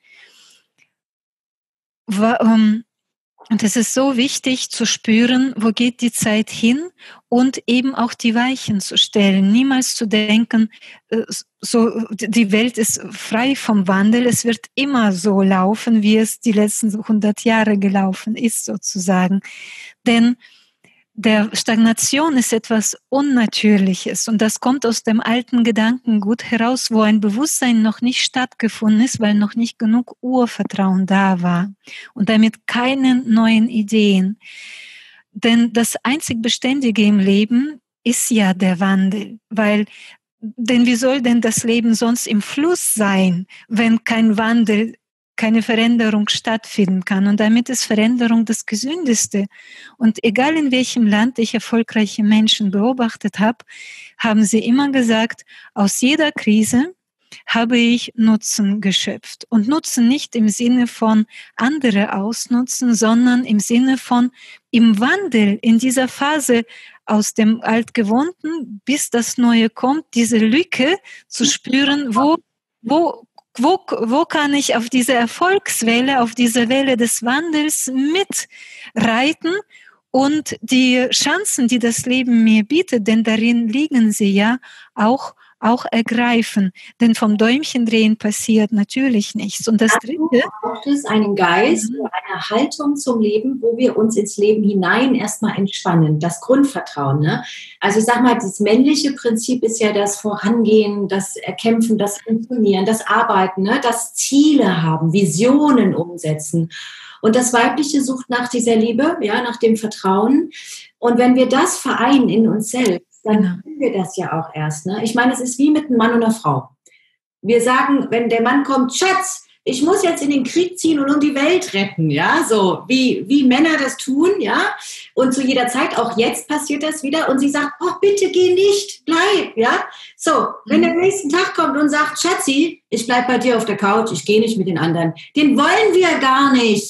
Und es ist so wichtig zu spüren, wo geht die Zeit hin und eben auch die Weichen zu stellen. Niemals zu denken, so die Welt ist frei vom Wandel. Es wird immer so laufen, wie es die letzten 100 Jahre gelaufen ist, sozusagen. Denn der Stagnation ist etwas Unnatürliches und das kommt aus dem alten Gedankengut heraus, wo ein Bewusstsein noch nicht stattgefunden ist, weil noch nicht genug Urvertrauen da war und damit keine neuen Ideen. Denn das einzig Beständige im Leben ist ja der Wandel, denn wie soll denn das Leben sonst im Fluss sein, wenn kein Wandel, keine Veränderung stattfinden kann. Und damit ist Veränderung das Gesündeste. Und egal in welchem Land ich erfolgreiche Menschen beobachtet habe, haben sie immer gesagt, aus jeder Krise habe ich Nutzen geschöpft. Und Nutzen nicht im Sinne von andere ausnutzen, sondern im Sinne von im Wandel, in dieser Phase aus dem Altgewohnten, bis das Neue kommt, diese Lücke zu spüren, wo kann ich auf diese Erfolgswelle, auf diese Welle des Wandels mitreiten und die Chancen, die das Leben mir bietet, denn darin liegen sie ja auch auch ergreifen. Denn vom Däumchendrehen passiert natürlich nichts. Und das Dritte, braucht es einen Geist, eine Haltung zum Leben, wo wir uns ins Leben hinein erstmal entspannen. Das Grundvertrauen. Ne? Also ich sag mal, das männliche Prinzip ist ja das Vorangehen, das Erkämpfen, das Funktionieren, das Arbeiten, ne? Das Ziele haben, Visionen umsetzen. Und das Weibliche sucht nach dieser Liebe, ja, nach dem Vertrauen. Und wenn wir das vereinen in uns selbst, dann tun wir das ja auch erst. Ne? Ich meine, es ist wie mit einem Mann und einer Frau. Wir sagen, wenn der Mann kommt, Schatz, ich muss jetzt in den Krieg ziehen und um die Welt retten, ja, so wie Männer das tun, ja, und zu jeder Zeit, auch jetzt passiert das wieder, und sie sagt, oh, bitte geh nicht, bleib, ja, so, wenn der nächsten Tag kommt und sagt, Schatzi, ich bleib bei dir auf der Couch, ich gehe nicht mit den anderen, den wollen wir gar nicht.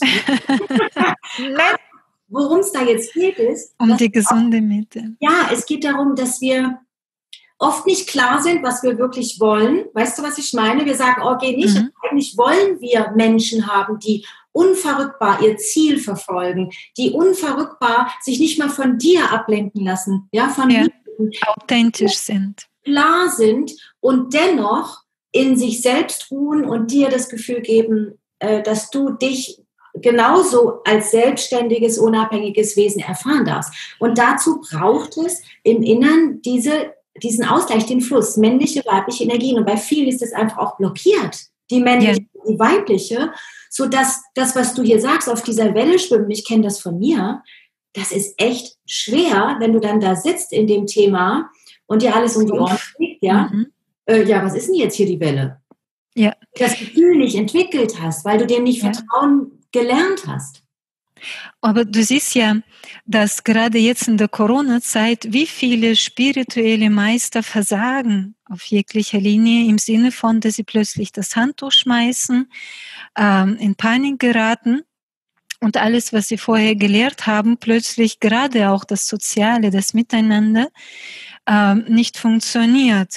Worum es da jetzt geht, ist, um die gesunde Mitte. Ja, es geht darum, dass wir oft nicht klar sind, was wir wirklich wollen. Weißt du, was ich meine? Wir sagen, oh, geh nicht. Eigentlich wollen wir Menschen haben, die unverrückbar ihr Ziel verfolgen, die unverrückbar sich nicht mal von dir ablenken lassen, ja, von mir, authentisch sind, klar sind und dennoch in sich selbst ruhen und dir das Gefühl geben, dass du dich genauso als selbstständiges, unabhängiges Wesen erfahren darfst. Und dazu braucht es im Innern diesen Ausgleich, den Fluss, männliche, weibliche Energien. Und bei vielen ist es einfach auch blockiert, die männliche, die weibliche, sodass das, was du hier sagst, auf dieser Welle schwimmen, ich kenne das von mir, das ist echt schwer, wenn du dann da sitzt in dem Thema und dir alles um die Ohren fliegt, ja. Ja, was ist denn jetzt hier die Welle? Ja. Das Gefühl nicht entwickelt hast, weil du dem nicht Vertrauen gelernt hast. Aber du siehst ja, dass gerade jetzt in der Corona-Zeit, wie viele spirituelle Meister versagen auf jeglicher Linie, im Sinne von, dass sie plötzlich das Handtuch schmeißen, in Panik geraten und alles, was sie vorher gelehrt haben, plötzlich gerade auch das Soziale, das Miteinander, nicht funktioniert.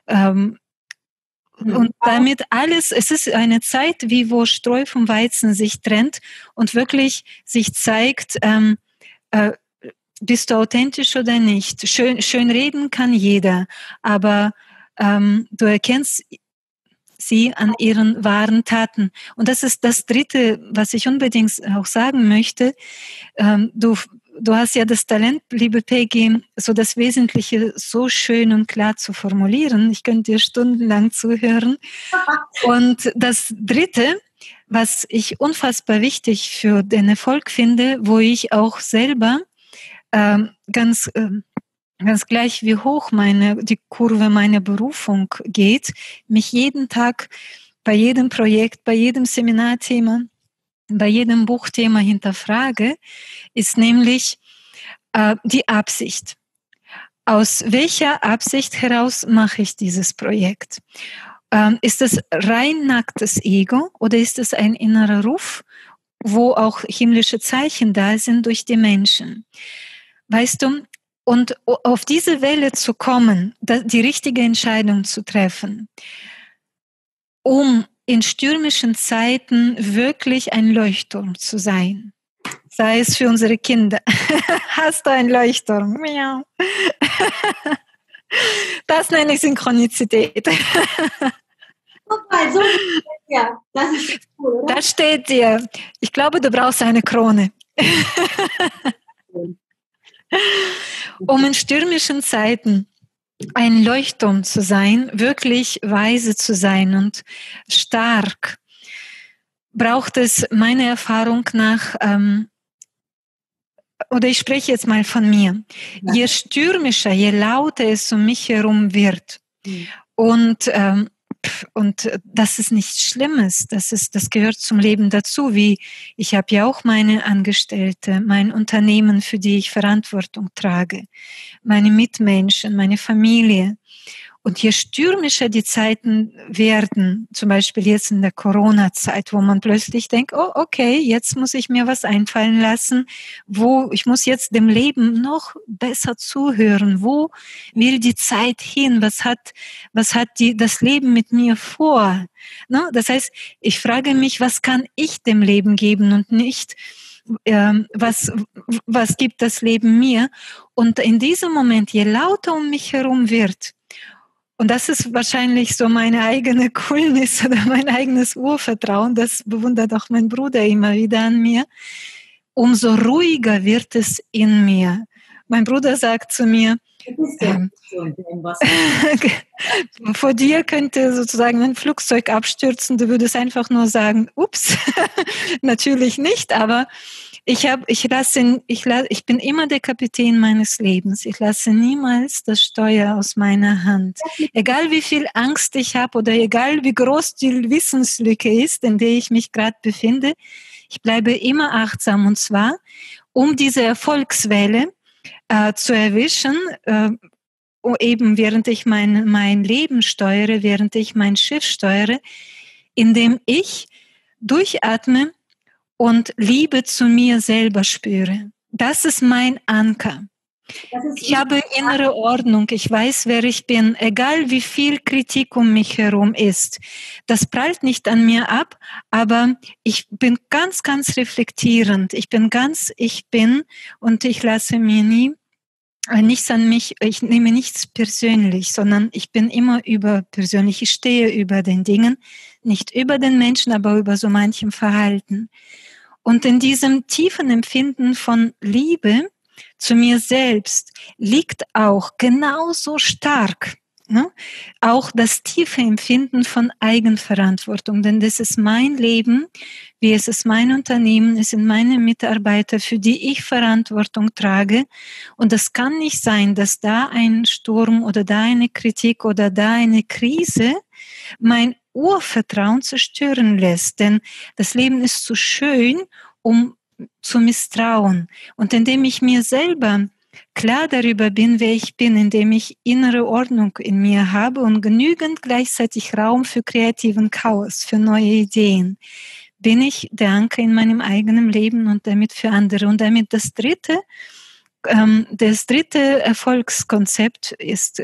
Und damit alles, es ist eine Zeit, wie wo Streu vom Weizen sich trennt und wirklich sich zeigt, bist du authentisch oder nicht. Schön reden kann jeder, aber du erkennst sie an ihren wahren Taten. Und das ist das Dritte, was ich unbedingt auch sagen möchte. Du hast ja das Talent, liebe Peggy, so das Wesentliche so schön und klar zu formulieren. Ich könnte dir stundenlang zuhören. Und das Dritte, was ich unfassbar wichtig für den Erfolg finde, wo ich auch selber ganz gleich wie hoch die Kurve meiner Berufung geht, mich jeden Tag bei jedem Projekt, bei jedem Seminarthema, bei jedem Buchthema hinterfrage, ist nämlich die Absicht. Aus welcher Absicht heraus mache ich dieses Projekt? Ist es rein nacktes Ego oder ist es ein innerer Ruf, wo auch himmlische Zeichen da sind durch die Menschen? Weißt du, und auf diese Welle zu kommen, die richtige Entscheidung zu treffen, um in stürmischen Zeiten wirklich ein Leuchtturm zu sein. Sei es für unsere Kinder. Hast du einen Leuchtturm? Miau. Das nenne ich Synchronizität. Also, ja, das ist cool, oder? Da steht dir, ich glaube, du brauchst eine Krone. Um in stürmischen Zeiten ein Leuchtturm zu sein, wirklich weise zu sein und stark, braucht es meiner Erfahrung nach, oder ich spreche jetzt mal von mir, je stürmischer, je lauter es um mich herum wird und das ist nichts Schlimmes, das gehört zum Leben dazu, wie ich habe ja auch meine Angestellte, mein Unternehmen, für die ich Verantwortung trage, meine Mitmenschen, meine Familie. Und je stürmischer die Zeiten werden, zum Beispiel jetzt in der Corona-Zeit, wo man plötzlich denkt, oh, okay, jetzt muss ich mir was einfallen lassen, ich muss jetzt dem Leben noch besser zuhören. Wo will die Zeit hin? Was hat das Leben mit mir vor? Ne? Das heißt, ich frage mich, was kann ich dem Leben geben und nicht, was gibt das Leben mir? Und in diesem Moment, je lauter um mich herum wird, Und das ist wahrscheinlich so meine eigene Coolness oder mein eigenes Urvertrauen. Das bewundert auch mein Bruder immer wieder an mir. Umso ruhiger wird es in mir. Mein Bruder sagt zu mir, vor dir könnte sozusagen ein Flugzeug abstürzen, du würdest einfach nur sagen, ups, natürlich nicht, aber ich bin immer der Kapitän meines Lebens. Ich lasse niemals das Steuer aus meiner Hand. Egal wie viel Angst ich habe oder egal wie groß die Wissenslücke ist, in der ich mich gerade befinde, ich bleibe immer achtsam, und zwar, um diese Erfolgswelle zu erwischen, eben während ich mein Leben steuere, während ich mein Schiff steuere, indem ich durchatme und Liebe zu mir selber spüre. Das ist mein Anker. Ich habe innere Ordnung, ich weiß, wer ich bin, egal wie viel Kritik um mich herum ist. Das prallt nicht an mir ab, aber ich bin ganz, ganz reflektierend. Ich bin und ich lasse mir nichts an mich, ich nehme nichts persönlich, sondern ich bin immer überpersönlich. Ich stehe über den Dingen, nicht über den Menschen, aber über so manchem Verhalten. Und in diesem tiefen Empfinden von Liebe zu mir selbst liegt auch genauso stark, ne, auch das tiefe Empfinden von Eigenverantwortung. Denn das ist mein Leben, wie es ist mein Unternehmen, es sind meine Mitarbeiter, für die ich Verantwortung trage. Und es kann nicht sein, dass da ein Sturm oder da eine Kritik oder da eine Krise mein Urvertrauen zerstören lässt. Denn das Leben ist zu schön, um zu misstrauen. Und indem ich mir selber klar darüber bin, wer ich bin, indem ich innere Ordnung in mir habe und genügend gleichzeitig Raum für kreativen Chaos, für neue Ideen, bin ich der Anker in meinem eigenen Leben und damit für andere. Und damit das dritte Erfolgskonzept ist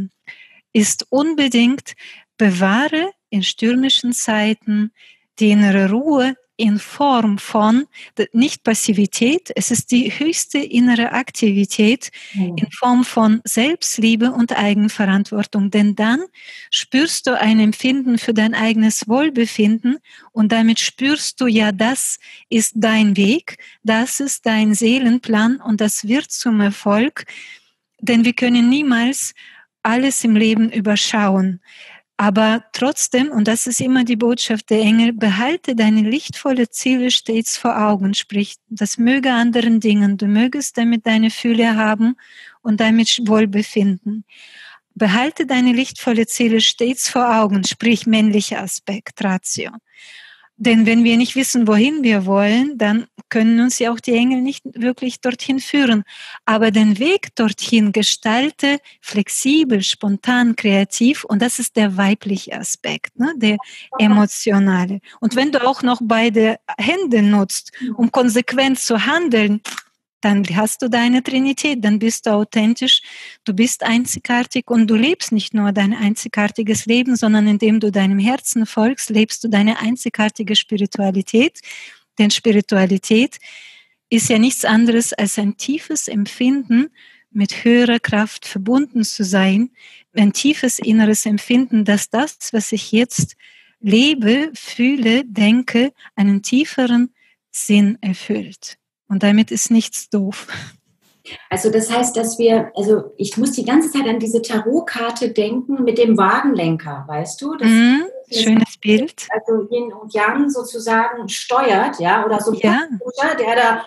unbedingt: bewahre in stürmischen Zeiten die innere Ruhe in Form von nicht Passivität, es ist die höchste innere Aktivität in Form von Selbstliebe und Eigenverantwortung. Denn dann spürst du ein Empfinden für dein eigenes Wohlbefinden und damit spürst du, ja, das ist dein Weg, das ist dein Seelenplan und das wird zum Erfolg, denn wir können niemals alles im Leben überschauen. Aber trotzdem, und das ist immer die Botschaft der Engel, behalte deine lichtvolle Ziele stets vor Augen, sprich, das möge anderen Dingen, du mögest damit deine Fülle haben und damit Wohlbefinden. Behalte deine lichtvolle Ziele stets vor Augen, sprich männlicher Aspekt, Ratio. Denn wenn wir nicht wissen, wohin wir wollen, dann können uns ja auch die Engel nicht wirklich dorthin führen. Aber den Weg dorthin gestalte flexibel, spontan, kreativ. Und das ist der weibliche Aspekt, ne? Der emotionale. Und wenn du auch noch beide Hände nutzt, um konsequent zu handeln, dann hast du deine Trinität, dann bist du authentisch, du bist einzigartig und du lebst nicht nur dein einzigartiges Leben, sondern indem du deinem Herzen folgst, lebst du deine einzigartige Spiritualität. Denn Spiritualität ist ja nichts anderes als ein tiefes Empfinden, mit höherer Kraft verbunden zu sein, ein tiefes inneres Empfinden, dass das, was ich jetzt lebe, fühle, denke, einen tieferen Sinn erfüllt. Und damit ist nichts doof. Also das heißt, ich muss die ganze Zeit an diese Tarotkarte denken mit dem Wagenlenker, weißt du? Schönes Bild. Also Yin und Yang sozusagen steuert, ja, oder so ein Pusher, der da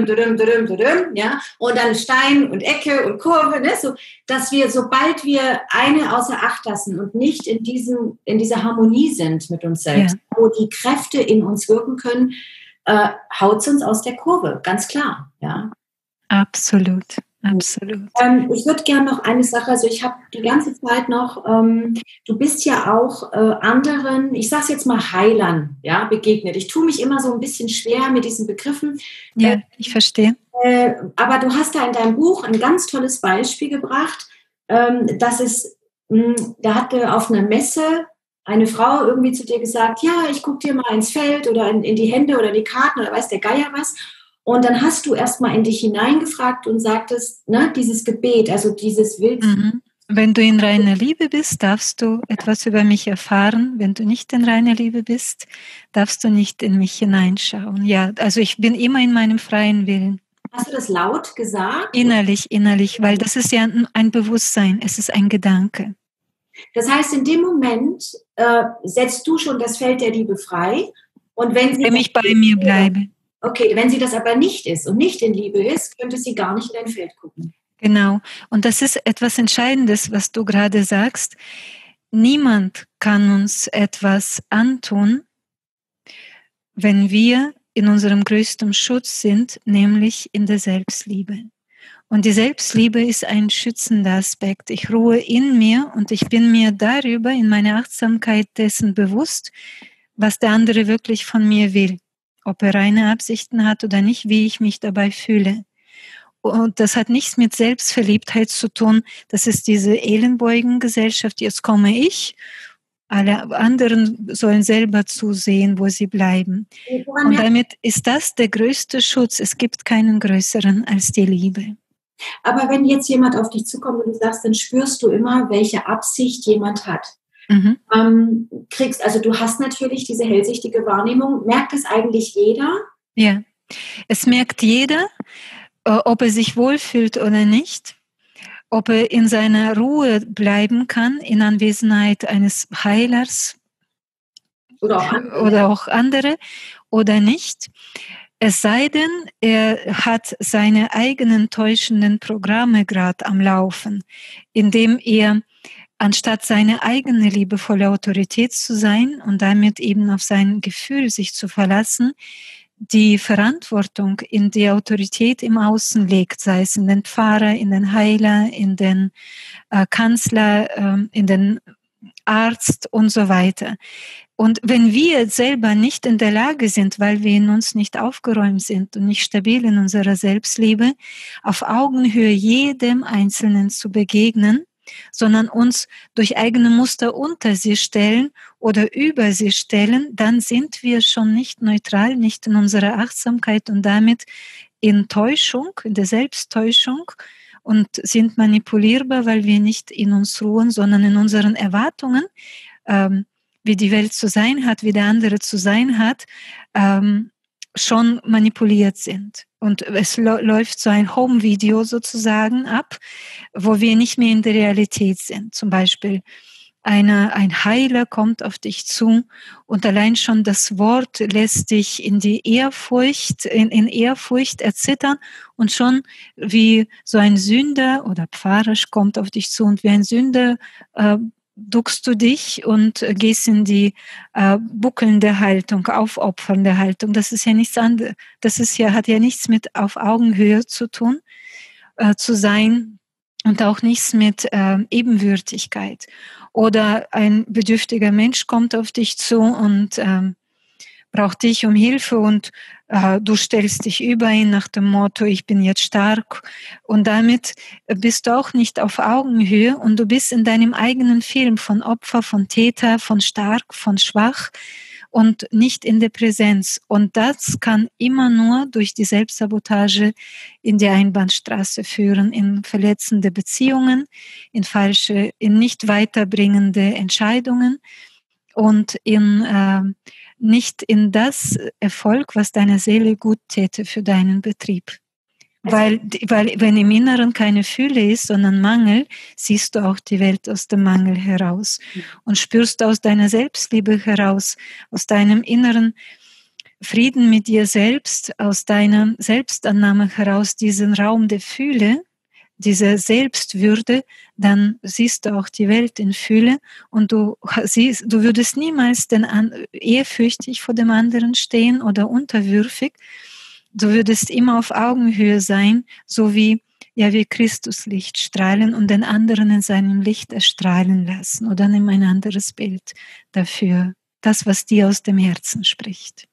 ja, und dann Stein und Ecke und Kurve, ne, so, dass wir, sobald wir eine außer Acht lassen und nicht in dieser Harmonie sind mit uns selbst, wo die Kräfte in uns wirken können, haut es uns aus der Kurve, ganz klar. Ja. Absolut, absolut. Ich würde gerne noch eine Sache, also ich habe die ganze Zeit noch, du bist ja auch anderen, ich sage es jetzt mal Heilern, ja, begegnet. Ich tue mich immer so ein bisschen schwer mit diesen Begriffen. Ja, ich verstehe. Aber du hast da in deinem Buch ein ganz tolles Beispiel gebracht, da hatte auf einer Messe eine Frau irgendwie zu dir gesagt, ja, ich gucke dir mal ins Feld oder in die Hände oder die Karten oder weiß der Geier was. Und dann hast du erstmal in dich hineingefragt und sagtest, ne, dieses Gebet, also dieses willst Wenn du in reiner Liebe bist, darfst du etwas über mich erfahren. Wenn du nicht in reiner Liebe bist, darfst du nicht in mich hineinschauen. Ja, also ich bin immer in meinem freien Willen. Hast du das laut gesagt? Innerlich, weil das ist ja ein Bewusstsein, es ist ein Gedanke. Das heißt, in dem Moment setzt du schon das Feld der Liebe frei. Und wenn ich bei mir bleibe. Okay, wenn sie das aber nicht ist und nicht in Liebe ist, könnte sie gar nicht in dein Feld gucken. Genau. Und das ist etwas Entscheidendes, was du gerade sagst. Niemand kann uns etwas antun, wenn wir in unserem größten Schutz sind, nämlich in der Selbstliebe. Und die Selbstliebe ist ein schützender Aspekt. Ich ruhe in mir und ich bin mir darüber in meiner Achtsamkeit dessen bewusst, was der andere wirklich von mir will. Ob er reine Absichten hat oder nicht, wie ich mich dabei fühle. Und das hat nichts mit Selbstverliebtheit zu tun. Das ist diese Ellenbogengesellschaft. Jetzt komme ich. Alle anderen sollen selber zusehen, wo sie bleiben. Und damit ist das der größte Schutz. Es gibt keinen größeren als die Liebe. Aber wenn jetzt jemand auf dich zukommt und du sagst, dann spürst du immer, welche Absicht jemand hat. Also du hast natürlich diese hellsichtige Wahrnehmung. Merkt es eigentlich jeder? Ja, es merkt jeder, ob er sich wohlfühlt oder nicht, ob er in seiner Ruhe bleiben kann, in Anwesenheit eines Heilers oder auch andere oder nicht. Es sei denn, er hat seine eigenen täuschenden Programme gerade am Laufen, indem er anstatt seine eigene liebevolle Autorität zu sein und damit eben auf sein Gefühl sich zu verlassen, die Verantwortung in die Autorität im Außen legt, sei es in den Pfarrer, in den Heiler, in den Kanzler, in den Arzt und so weiter. Und wenn wir selber nicht in der Lage sind, weil wir in uns nicht aufgeräumt sind und nicht stabil in unserer Selbstliebe, auf Augenhöhe jedem Einzelnen zu begegnen, sondern uns durch eigene Muster unter sie stellen oder über sie stellen, dann sind wir schon nicht neutral, nicht in unserer Achtsamkeit und damit in Täuschung, in der Selbsttäuschung und sind manipulierbar, weil wir nicht in uns ruhen, sondern in unseren Erwartungen, wie die Welt zu sein hat, wie der andere zu sein hat, schon manipuliert sind. Und es läuft so ein Home-Video sozusagen ab, wo wir nicht mehr in der Realität sind. Zum Beispiel ein Heiler kommt auf dich zu und allein schon das Wort lässt dich in die Ehrfurcht, in Ehrfurcht erzittern und schon wie so ein Sünder oder Pfarrer kommt auf dich zu und wie ein Sünder duckst du dich und gehst in die buckelnde Haltung, aufopfernde Haltung. Das ist ja nichts anderes. Hat ja nichts mit auf Augenhöhe zu tun, zu sein und auch nichts mit Ebenwürdigkeit. Oder ein bedürftiger Mensch kommt auf dich zu und braucht dich um Hilfe und du stellst dich über ihn nach dem Motto, ich bin jetzt stark. Und damit bist du auch nicht auf Augenhöhe und du bist in deinem eigenen Film von Opfer, von Täter, von stark, von schwach und nicht in der Präsenz. Und das kann immer nur durch die Selbstsabotage in die Einbahnstraße führen, in verletzende Beziehungen, in nicht weiterbringende Entscheidungen und nicht in das Erfolg, was deiner Seele gut täte für deinen Betrieb. Weil wenn im Inneren keine Fülle ist, sondern Mangel, siehst du auch die Welt aus dem Mangel heraus und spürst aus deiner Selbstliebe heraus, aus deinem inneren Frieden mit dir selbst, aus deiner Selbstannahme heraus diesen Raum der Fülle, diese Selbstwürde, dann siehst du auch die Welt in Fülle und du würdest niemals ehrfürchtig vor dem anderen stehen oder unterwürfig. Du würdest immer auf Augenhöhe sein, so wie Christus Licht strahlen und den anderen in seinem Licht erstrahlen lassen oder nimm ein anderes Bild dafür, das, was dir aus dem Herzen spricht.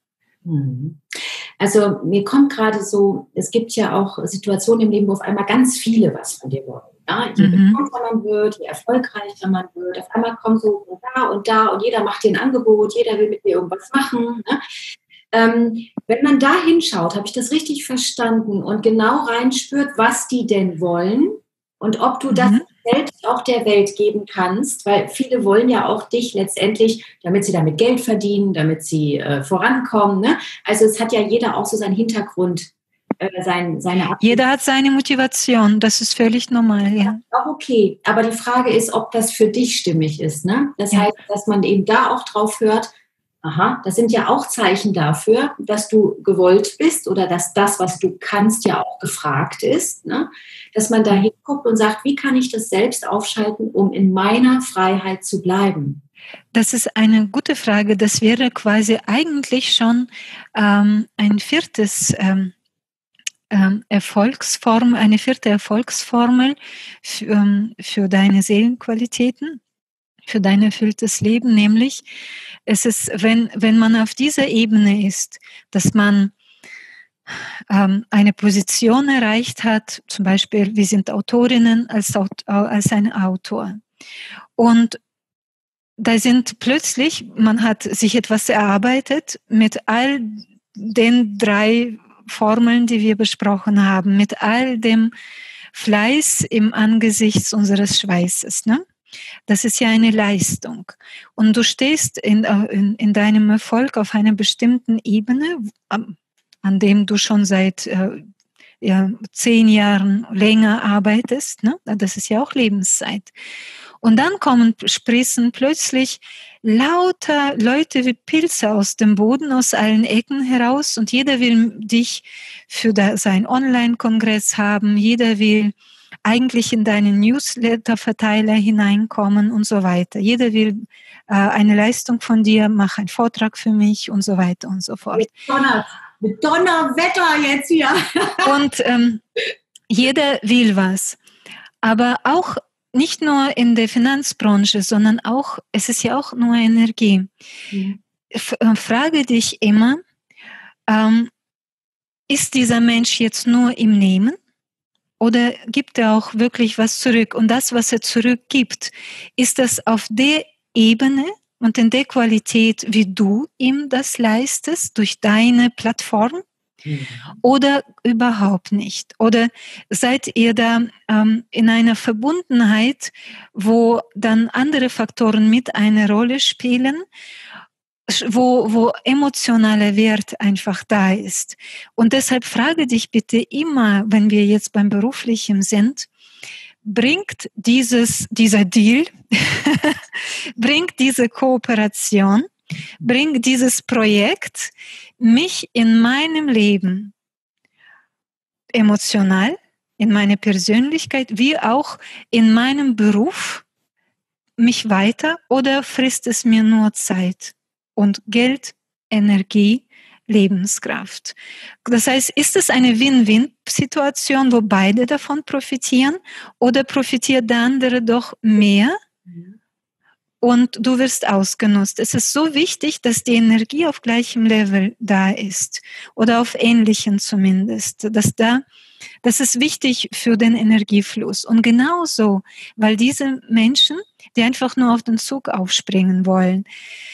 Also mir kommt gerade so, es gibt ja auch Situationen im Leben, wo auf einmal ganz viele was von dir wollen. Ja? Je bekannter man wird, je erfolgreicher man wird, auf einmal kommen so da und jeder macht dir ein Angebot, jeder will mit dir irgendwas machen. Ne? Wenn man da hinschaut, habe ich das richtig verstanden und genau reinspürt, was die denn wollen und ob du das selbst auch der Welt geben kannst, weil viele wollen ja auch dich letztendlich, damit sie damit Geld verdienen, damit sie vorankommen. Ne? Also es hat ja jeder auch so seinen Hintergrund, seine Absicht. Jeder hat seine Motivation, das ist völlig normal, ja. Auch okay, aber die Frage ist, ob das für dich stimmig ist. Ne? Das heißt, dass man eben da auch drauf hört, aha, das sind ja auch Zeichen dafür, dass du gewollt bist oder dass das, was du kannst, ja auch gefragt ist. Ne? Dass man da hinguckt und sagt, wie kann ich das selbst aufschalten, um in meiner Freiheit zu bleiben? Das ist eine gute Frage. Das wäre quasi eigentlich schon ein viertes Erfolgsform, eine vierte Erfolgsformel für deine Seelenqualitäten, für dein erfülltes Leben, nämlich es ist, wenn man auf dieser Ebene ist, dass man eine Position erreicht hat, zum Beispiel, wir sind Autorinnen als ein Autor. Und da sind plötzlich, man hat sich etwas erarbeitet mit all den 3 Formeln, die wir besprochen haben, mit all dem Fleiß im Angesicht unseres Schweißes. Ne? Das ist ja eine Leistung. Und du stehst in deinem Erfolg auf einer bestimmten Ebene, an dem du schon seit 10 Jahren länger arbeitest. Ne? Das ist ja auch Lebenszeit. Und dann sprießen plötzlich lauter Leute wie Pilze aus dem Boden, aus allen Ecken heraus. Und jeder will dich für seinen Online-Kongress haben. Jeder will eigentlich in deinen Newsletter-Verteiler hineinkommen und so weiter. Jeder will eine Leistung von dir, mach einen Vortrag für mich und so weiter und so fort. Mit Donnerwetter jetzt hier. Und jeder will was. Aber auch nicht nur in der Finanzbranche, sondern auch, es ist ja auch nur Energie. Frage dich immer, ist dieser Mensch jetzt nur im Nehmen oder gibt er auch wirklich was zurück? Und das, was er zurückgibt, ist das auf der Ebene und in der Qualität, wie du ihm das leistest, durch deine Plattform? Oder überhaupt nicht? Oder seid ihr da in einer Verbundenheit, wo dann andere Faktoren mit eine Rolle spielen, wo emotionaler Wert einfach da ist? Und deshalb frage dich bitte immer, wenn wir jetzt beim Beruflichen sind, bringt dieser Deal, bringt diese Kooperation, bringt dieses Projekt mich in meinem Leben emotional, in meiner Persönlichkeit, wie auch in meinem Beruf mich weiter oder frisst es mir nur Zeit und Geld, Energie, Lebenskraft? Das heißt, ist es eine Win-Win-Situation, wo beide davon profitieren oder profitiert der andere doch mehr? Und du wirst ausgenutzt. Es ist so wichtig, dass die Energie auf gleichem Level da ist oder auf ähnlichen zumindest. Das ist wichtig für den Energiefluss. Und genauso, weil diese Menschen, die einfach nur auf den Zug aufspringen wollen,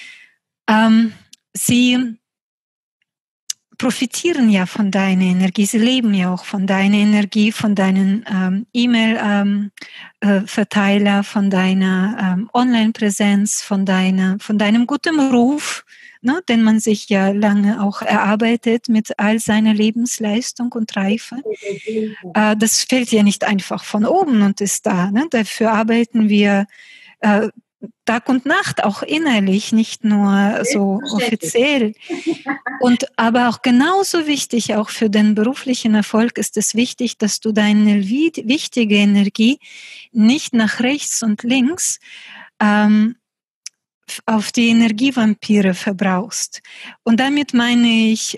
sie profitieren ja von deiner Energie, sie leben ja auch von deiner Energie, von deinen E-Mail-Verteiler, von deiner Online-Präsenz, von deinem guten Ruf, ne, den man sich ja lange auch erarbeitet mit all seiner Lebensleistung und Reife. Das fällt ja nicht einfach von oben und ist da. Ne? Dafür arbeiten wir Tag und Nacht, auch innerlich, nicht nur so offiziell. Aber auch genauso wichtig, auch für den beruflichen Erfolg ist es wichtig, dass du deine wichtige Energie nicht nach rechts und links auf die Energievampire verbrauchst. Und damit meine ich,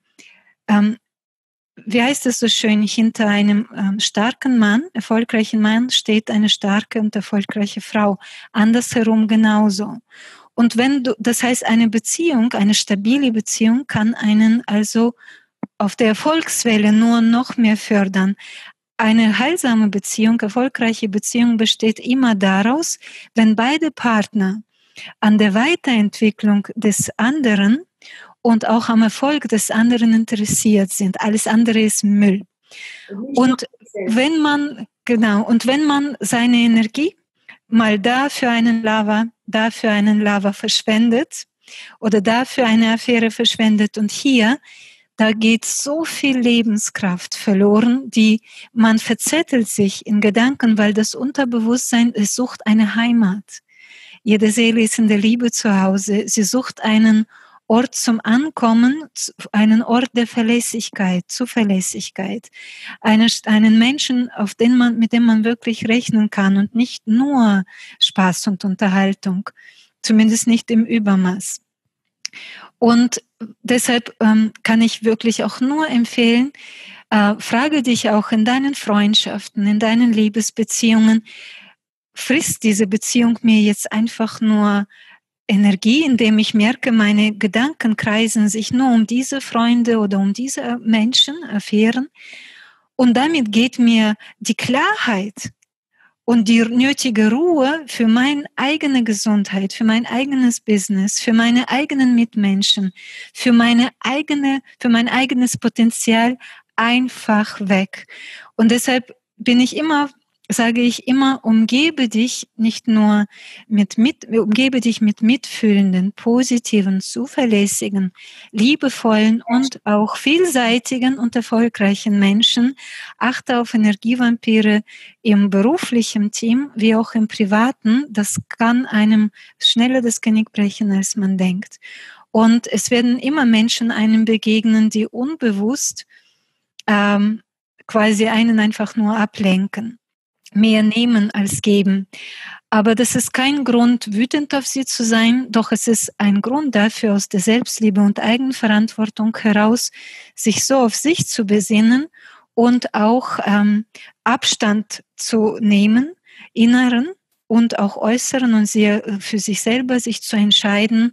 wie heißt es so schön, hinter einem starken Mann, erfolgreichen Mann, steht eine starke und erfolgreiche Frau. Andersherum genauso. Und das heißt, eine Beziehung, eine stabile Beziehung kann einen also auf der Erfolgswelle nur noch mehr fördern. Eine heilsame Beziehung, erfolgreiche Beziehung besteht immer daraus, wenn beide Partner an der Weiterentwicklung des anderen und auch am Erfolg des anderen interessiert sind. Alles andere ist Müll. Und wenn man Genau. Und wenn man seine Energie mal da für einen Lover verschwendet oder da für eine Affäre verschwendet und hier, da geht so viel Lebenskraft verloren, die man verzettelt sich in Gedanken, weil das Unterbewusstsein, es sucht eine Heimat. Jede Seele ist in der Liebe zu Hause. Sie sucht einen Ort zum Ankommen, einen Ort der Verlässlichkeit, Zuverlässigkeit, einen Menschen, mit dem man wirklich rechnen kann und nicht nur Spaß und Unterhaltung, zumindest nicht im Übermaß. Und deshalb kann ich wirklich auch nur empfehlen, frage dich auch in deinen Freundschaften, in deinen Liebesbeziehungen, frisst diese Beziehung mir jetzt einfach nur Energie, indem ich merke, meine Gedanken kreisen sich nur um diese Freunde oder um diese Menschen, Affären. Und damit geht mir die Klarheit und die nötige Ruhe für meine eigene Gesundheit, für mein eigenes Business, für meine eigenen Mitmenschen, für mein eigenes Potenzial einfach weg. Und deshalb sage ich immer, umgebe dich mit mitfühlenden, positiven, zuverlässigen, liebevollen und auch vielseitigen und erfolgreichen Menschen. Achte auf Energievampire im beruflichen Team wie auch im privaten. Das kann einem schneller das Genick brechen, als man denkt. Und es werden immer Menschen einem begegnen, die unbewusst quasi einen einfach nur ablenken. Mehr nehmen als geben. Aber das ist kein Grund, wütend auf sie zu sein, doch es ist ein Grund dafür, aus der Selbstliebe und Eigenverantwortung heraus, sich so auf sich zu besinnen und auch Abstand zu nehmen, inneren und auch äußeren und für sich selber sich zu entscheiden,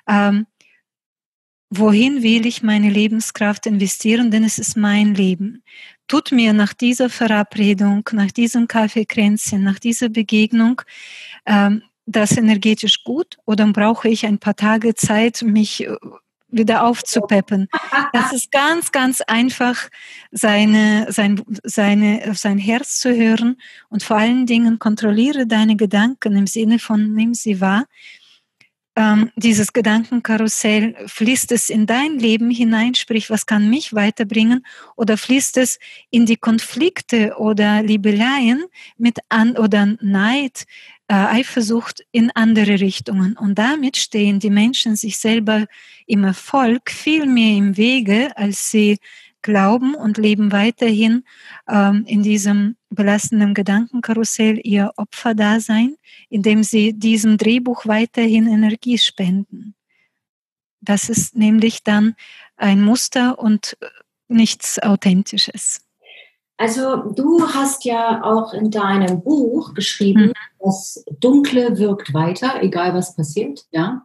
wohin will ich meine Lebenskraft investieren, denn es ist mein Leben. Tut mir nach dieser Verabredung, nach diesem Kaffeekränzchen, nach dieser Begegnung das energetisch gut oder brauche ich ein paar Tage Zeit, mich wieder aufzupeppen? Das ist ganz, ganz einfach, auf sein Herz zu hören und vor allen Dingen kontrolliere deine Gedanken im Sinne von nimm sie wahr. Dieses Gedankenkarussell, fließt es in dein Leben hinein, sprich, was kann mich weiterbringen, oder fließt es in die Konflikte oder Liebeleien oder Neid, Eifersucht in andere Richtungen. Und damit stehen die Menschen sich selber im Erfolg viel mehr im Wege, als sie glauben und leben weiterhin in diesem belastenden Gedankenkarussell ihr Opferdasein, indem sie diesem Drehbuch weiterhin Energie spenden. Das ist nämlich dann ein Muster und nichts Authentisches. Also du hast ja auch in deinem Buch geschrieben, das Dunkle wirkt weiter, egal was passiert. Ja?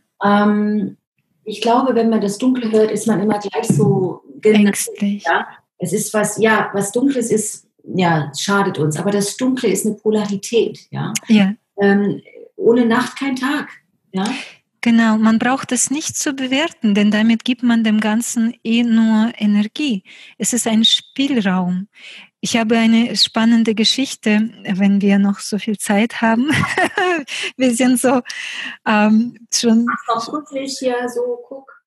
Ich glaube, wenn man das Dunkle hört, ist man immer gleich so ängstlich. Ja? Es ist was Dunkles ist, ja, schadet uns. Aber das Dunkle ist eine Polarität. Ja? Ja. Ohne Nacht kein Tag. Ja? Genau, man braucht es nicht zu bewerten, denn damit gibt man dem Ganzen nur Energie. Es ist ein Spielraum. Ich habe eine spannende Geschichte, wenn wir noch so viel Zeit haben. Wir sind so schon... Ach, doch, wirklich hier so, guck.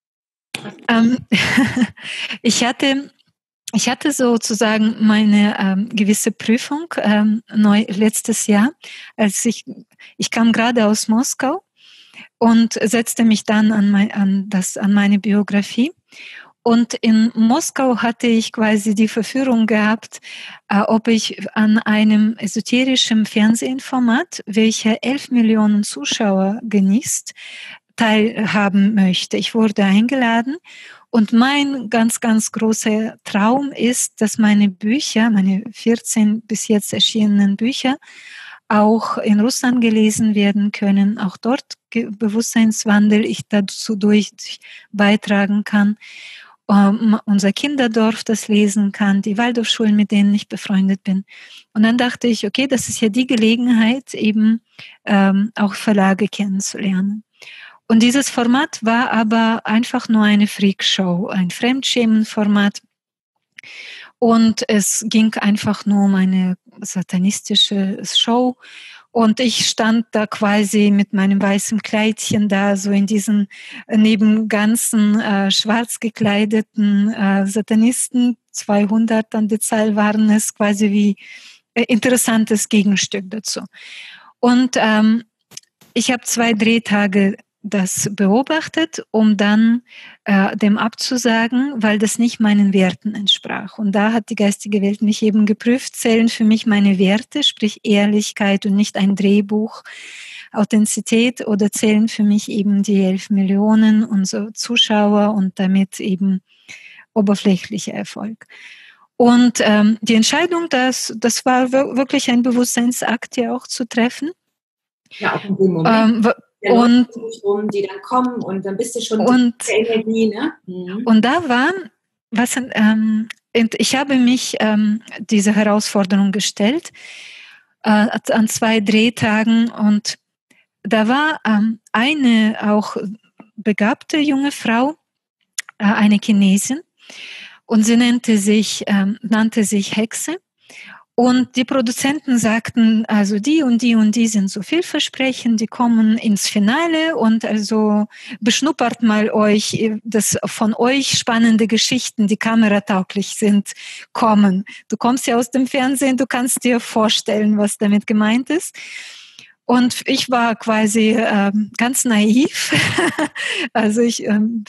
Ich hatte sozusagen meine gewisse Prüfung letztes Jahr, als ich kam gerade aus Moskau und setzte mich dann an meine Biografie. Und in Moskau hatte ich quasi die Verführung gehabt, ob ich an einem esoterischen Fernsehformat, welcher 11 Millionen Zuschauer genießt, teilhaben möchte. Ich wurde eingeladen und mein ganz, ganz großer Traum ist, dass meine Bücher, meine 14 bis jetzt erschienenen Bücher, auch in Russland gelesen werden können, auch dort Bewusstseinswandel ich dazu beitragen kann. Unser Kinderdorf das lesen kann, die Waldorfschulen, mit denen ich befreundet bin. Und dann dachte ich, okay, das ist ja die Gelegenheit, eben auch Verlage kennenzulernen. Und dieses Format war aber einfach nur eine Freakshow, ein Fremdschämenformat. Und es ging einfach nur um eine satanistische Show. Und ich stand da quasi mit meinem weißen Kleidchen da, so in diesen neben ganzen schwarz gekleideten Satanisten, 200 an der Zahl waren es, quasi wie interessantes Gegenstück dazu. Und ich habe 2 Drehtage das beobachtet, um dann dem abzusagen, weil das nicht meinen Werten entsprach. Und da hat die geistige Welt mich eben geprüft, zählen für mich meine Werte, sprich Ehrlichkeit und nicht ein Drehbuch, Authentizität, oder zählen für mich eben die 11 Millionen und so Zuschauer und damit eben oberflächlicher Erfolg. Und die Entscheidung, das war wirklich ein Bewusstseinsakt, ja auch zu treffen. Ja, auch in dem Moment. Und die dann kommen und dann bist du schon in der Energie, ne? Und da war, ich habe mich diese Herausforderung gestellt an 2 Drehtagen, und da war eine auch begabte junge Frau, eine Chinesin, und sie nannte sich Hexe. Und die Produzenten sagten, also die und die und die sind so vielversprechend, die kommen ins Finale, und also beschnuppert mal euch, dass von euch spannende Geschichten, die kameratauglich sind, kommen. Du kommst ja aus dem Fernsehen, du kannst dir vorstellen, was damit gemeint ist. Und ich war quasi ganz naiv. Also ich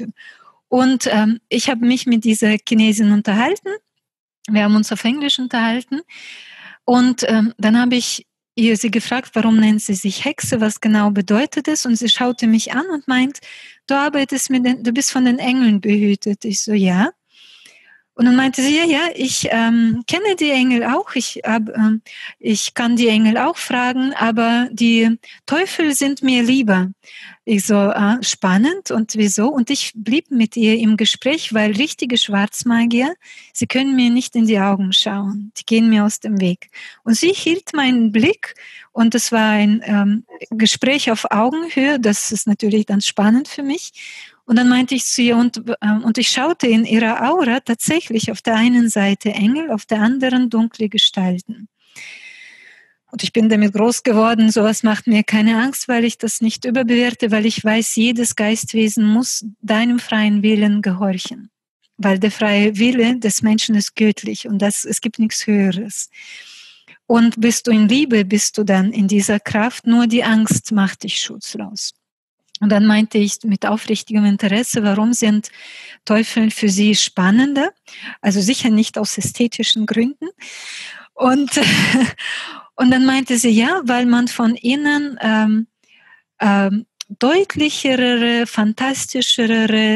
habe mich mit dieser Chinesin unterhalten. Wir haben uns auf Englisch unterhalten, und dann habe ich sie gefragt, warum nennt sie sich Hexe, was genau bedeutet es? Und sie schaute mich an und meint, du bist von den Engeln behütet. Ich so, ja. Und dann meinte sie, ja, ich kenne die Engel auch, ich kann die Engel auch fragen, aber die Teufel sind mir lieber. Ich so, spannend, und wieso? Und ich blieb mit ihr im Gespräch, weil richtige Schwarzmagier, sie können mir nicht in die Augen schauen, die gehen mir aus dem Weg. Und sie hielt meinen Blick, und es war ein Gespräch auf Augenhöhe, das ist natürlich dann spannend für mich. Und dann meinte ich zu ihr, und ich schaute in ihrer Aura tatsächlich auf der einen Seite Engel, auf der anderen dunkle Gestalten. Und ich bin damit groß geworden, sowas macht mir keine Angst, weil ich das nicht überbewerte, weil ich weiß, jedes Geistwesen muss deinem freien Willen gehorchen. Weil der freie Wille des Menschen ist göttlich, und es gibt nichts Höheres. Und bist du in Liebe, bist du dann in dieser Kraft, nur die Angst macht dich schutzlos. Und dann meinte ich mit aufrichtigem Interesse, warum sind Teufel für sie spannender? Also sicher nicht aus ästhetischen Gründen. Und dann meinte sie, ja, weil man von ihnen deutlichere, fantastischere,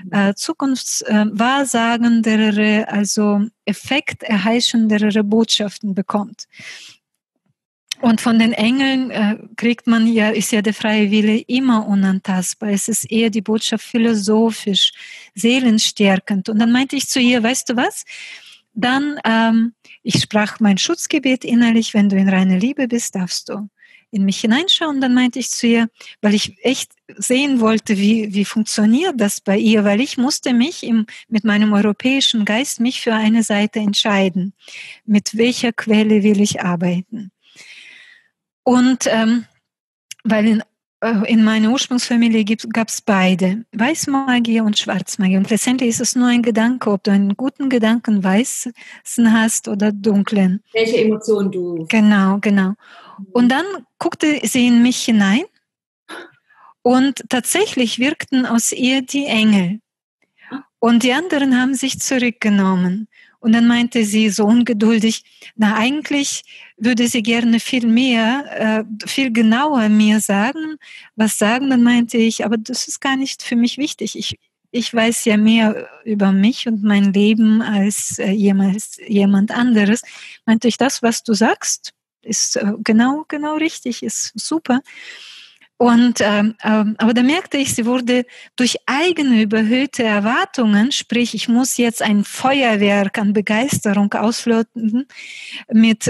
zukunftswahrsagendere, also effekterheischendere Botschaften bekommt. Und von den Engeln ist ja der freie Wille immer unantastbar. Es ist eher die Botschaft philosophisch, seelenstärkend. Und dann meinte ich zu ihr, weißt du was? Dann, ich sprach mein Schutzgebet innerlich, wenn du in reiner Liebe bist, darfst du in mich hineinschauen. Dann meinte ich zu ihr, weil ich echt sehen wollte, wie funktioniert das bei ihr, weil ich musste mich mit meinem europäischen Geist mich für eine Seite entscheiden. Mit welcher Quelle will ich arbeiten? Und weil in meiner Ursprungsfamilie gab es beide, Weißmagie und Schwarzmagie. Und letztendlich ist es nur ein Gedanke, ob du einen guten Gedanken weißen hast oder dunklen. Welche Emotionen du... Genau. Und dann guckte sie in mich hinein, und tatsächlich wirkten aus ihr die Engel. Und die anderen haben sich zurückgenommen. Und dann meinte sie so ungeduldig, eigentlich würde sie gerne viel mehr, viel genauer mir sagen. Dann meinte ich, aber das ist gar nicht für mich wichtig. Ich weiß ja mehr über mich und mein Leben als jemand anderes. Meinte ich, das, was du sagst, ist genau richtig, ist super. Und aber da merkte ich, sie wurde durch eigene überhöhte Erwartungen, sprich, ich muss jetzt ein Feuerwerk an Begeisterung ausfluten mit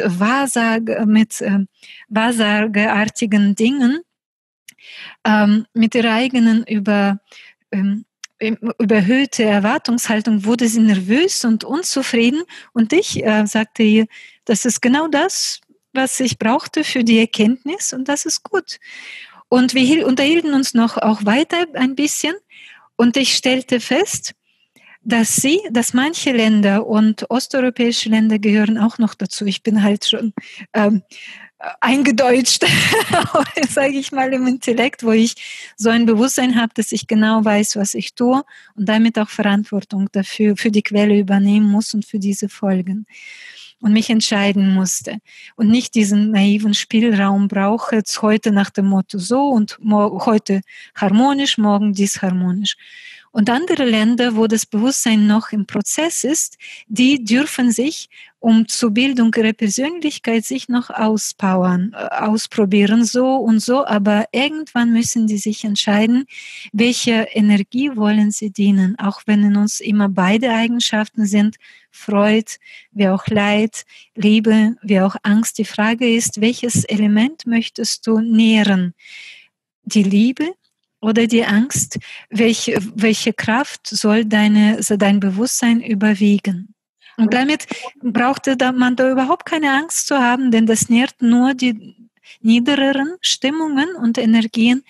wahrsageartigen Dingen, mit ihrer eigenen überhöhte Erwartungshaltung, wurde sie nervös und unzufrieden. Und ich sagte ihr, das ist genau das, was ich brauchte für die Erkenntnis und das ist gut. Und wir unterhielten uns noch auch weiter ein bisschen und ich stellte fest, dass manche Länder und osteuropäische Länder gehören auch noch dazu. Ich bin halt schon eingedeutscht, sage ich mal, im Intellekt, wo ich so ein Bewusstsein habe, dass ich genau weiß, was ich tue und damit auch Verantwortung dafür, für die Quelle übernehmen muss und für diese Folgen. Und mich entscheiden musste und nicht diesen naiven Spielraum brauche, jetzt heute nach dem Motto so und heute harmonisch, morgen disharmonisch. Und andere Länder, wo das Bewusstsein noch im Prozess ist, die dürfen sich, um zur Bildung ihrer Persönlichkeit, sich noch auspowern, ausprobieren, so und so. Aber irgendwann müssen die sich entscheiden, welcher Energie wollen sie dienen. Auch wenn in uns immer beide Eigenschaften sind, Freude, wie auch Leid, Liebe, wie auch Angst. Die Frage ist, welches Element möchtest du nähren? Die Liebe oder die Angst? Welche Kraft soll dein Bewusstsein überwiegen? Und damit brauchte man da überhaupt keine Angst zu haben, denn das nährt nur die niedereren Stimmungen und Energien.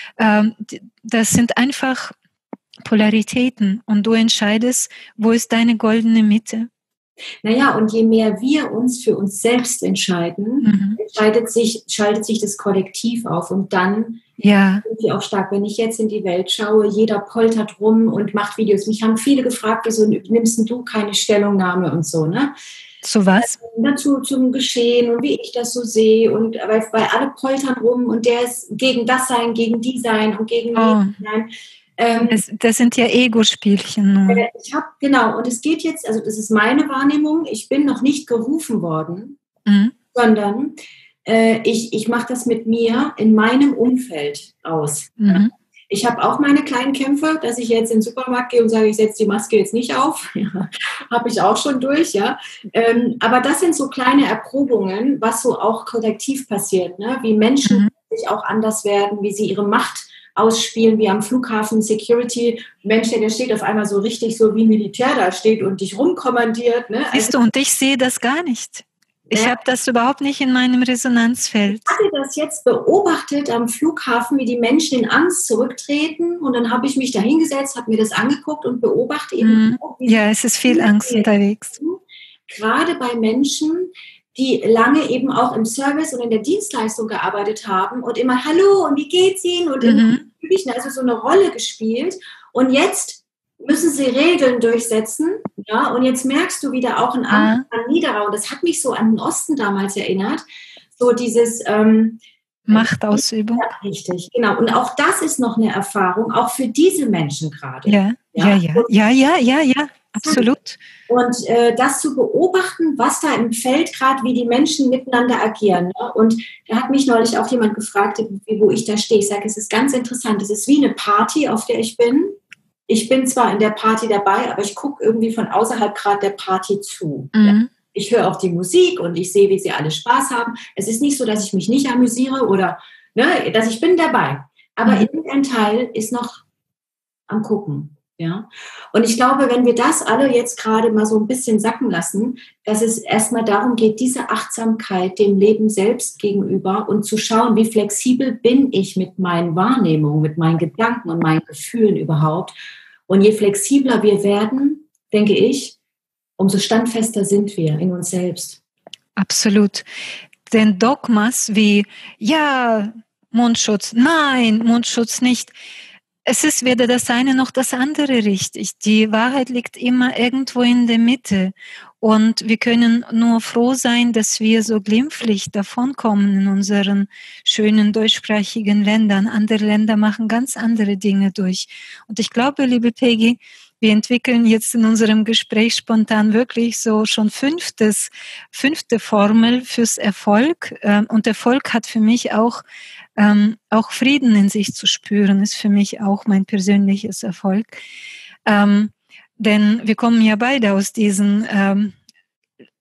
Das sind einfach Polaritäten und du entscheidest, wo ist deine goldene Mitte. Naja, und je mehr wir uns für uns selbst entscheiden, schaltet sich das Kollektiv auf und dann sind wir auch stark. Wenn ich jetzt in die Welt schaue, jeder poltert rum und macht Videos. Mich haben viele gefragt, wieso nimmst du keine Stellungnahme und so, ne? Zu was? Dazu zum Geschehen und wie ich das so sehe und weil alle poltern rum und der ist gegen das sein, gegen die sein und gegen die sein. Das sind ja Ego-Spielchen. Genau, und es geht jetzt, also das ist meine Wahrnehmung, ich bin noch nicht gerufen worden, sondern ich mache das mit mir in meinem Umfeld aus. Ich habe auch meine kleinen Kämpfe, dass ich jetzt in den Supermarkt gehe und sage, ich setze die Maske jetzt nicht auf. Ja, habe ich auch schon durch, ja. Aber das sind so kleine Erprobungen, was so auch kollektiv passiert, ne? Wie Menschen sich auch anders werden, wie sie ihre Macht ausspielen, wie am Flughafen Security, Mensch, der steht auf einmal so richtig so wie Militär da steht und dich rumkommandiert. Ne? Siehst du, und ich sehe das gar nicht. Ich habe das überhaupt nicht in meinem Resonanzfeld. Ich hatte das jetzt beobachtet am Flughafen, wie die Menschen in Angst zurücktreten und dann habe ich mich da hingesetzt, habe mir das angeguckt und beobachte eben auch, ja, es ist viel Angst unterwegs. Gerade bei Menschen, die lange eben auch im Service und in der Dienstleistung gearbeitet haben und immer Hallo und wie geht's Ihnen und also so eine Rolle gespielt und jetzt müssen sie Regeln durchsetzen, ja, und jetzt merkst du wieder auch an Niederau, das hat mich so an den Osten damals erinnert, so dieses Machtausübung. Ja, richtig, genau, und auch das ist noch eine Erfahrung, auch für diese Menschen gerade. Ja, absolut. Und das zu beobachten, was da im Feld gerade, wie die Menschen miteinander agieren. Ne? Und da hat mich neulich auch jemand gefragt, wo ich da stehe. Ich sage, es ist ganz interessant. Es ist wie eine Party, auf der ich bin. Ich bin zwar in der Party dabei, aber ich gucke irgendwie von außerhalb gerade der Party zu. Ja? Ich höre auch die Musik und ich sehe, wie sie alle Spaß haben. Es ist nicht so, dass ich mich nicht amüsiere oder dass ich bin dabei. Aber irgendein Teil ist noch am Gucken. Ja? Und ich glaube, wenn wir das alle jetzt gerade mal so ein bisschen sacken lassen, dass es erstmal darum geht, diese Achtsamkeit dem Leben selbst gegenüber und zu schauen, wie flexibel bin ich mit meinen Wahrnehmungen, mit meinen Gedanken und meinen Gefühlen überhaupt. Und je flexibler wir werden, denke ich, umso standfester sind wir in uns selbst. Absolut. Denn Dogmas wie, ja, Mundschutz, nein, Mundschutz nicht. Es ist weder das eine noch das andere richtig. Die Wahrheit liegt immer irgendwo in der Mitte. Und wir können nur froh sein, dass wir so glimpflich davonkommen in unseren schönen deutschsprachigen Ländern. Andere Länder machen ganz andere Dinge durch. Und ich glaube, liebe Peggy, wir entwickeln jetzt in unserem Gespräch spontan wirklich so schon fünfte Formel fürs Erfolg. Und Erfolg hat für mich auch Frieden in sich zu spüren, ist für mich auch mein persönliches Erfolg. Denn wir kommen ja beide aus diesen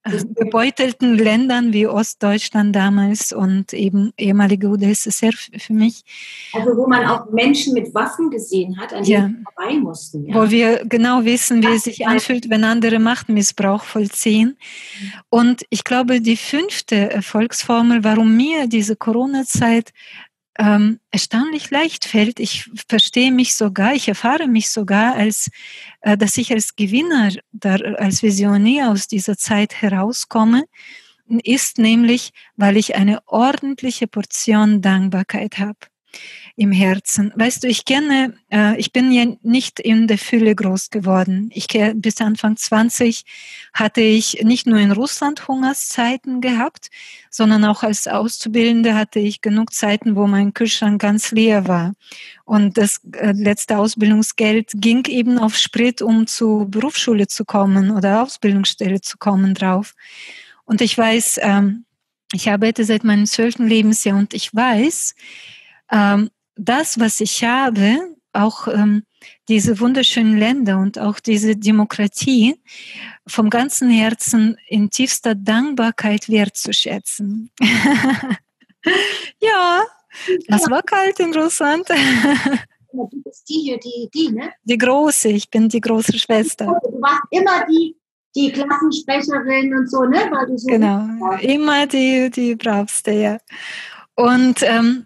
gebeutelten Ländern wie Ostdeutschland damals und eben ehemalige UdSSR für mich. Also wo man auch Menschen mit Waffen gesehen hat, an denen vorbei mussten. Ja. Wo wir genau wissen, wie es sich anfühlt, wenn andere Machtmissbrauch vollziehen. Und ich glaube, die 5. Erfolgsformel, warum mir diese Corona-Zeit erstaunlich leicht fällt. Ich verstehe mich sogar, ich erfahre mich sogar, dass ich als Gewinner, als Visionär aus dieser Zeit herauskomme, ist nämlich, weil ich eine ordentliche Portion Dankbarkeit habe im Herzen. Weißt du, ich bin ja nicht in der Fülle groß geworden. Bis Anfang 20 hatte ich nicht nur in Russland Hungerszeiten gehabt, sondern auch als Auszubildende hatte ich genug Zeiten, wo mein Kühlschrank ganz leer war. Und das letzte Ausbildungsgeld ging eben auf Sprit, um zur Berufsschule zu kommen oder Ausbildungsstelle zu kommen drauf. Und ich weiß, ich arbeite seit meinem 12. Lebensjahr und ich weiß, das, was ich habe, auch diese wunderschönen Länder und auch diese Demokratie vom ganzen Herzen in tiefster Dankbarkeit wertzuschätzen. Ja, das war kalt in Russland. Du bist die hier, die, ne? Die Große, ich bin die große Schwester. Du warst immer die Klassensprecherin und so, ne? Weil du so genau, immer die Bravste, ja. Und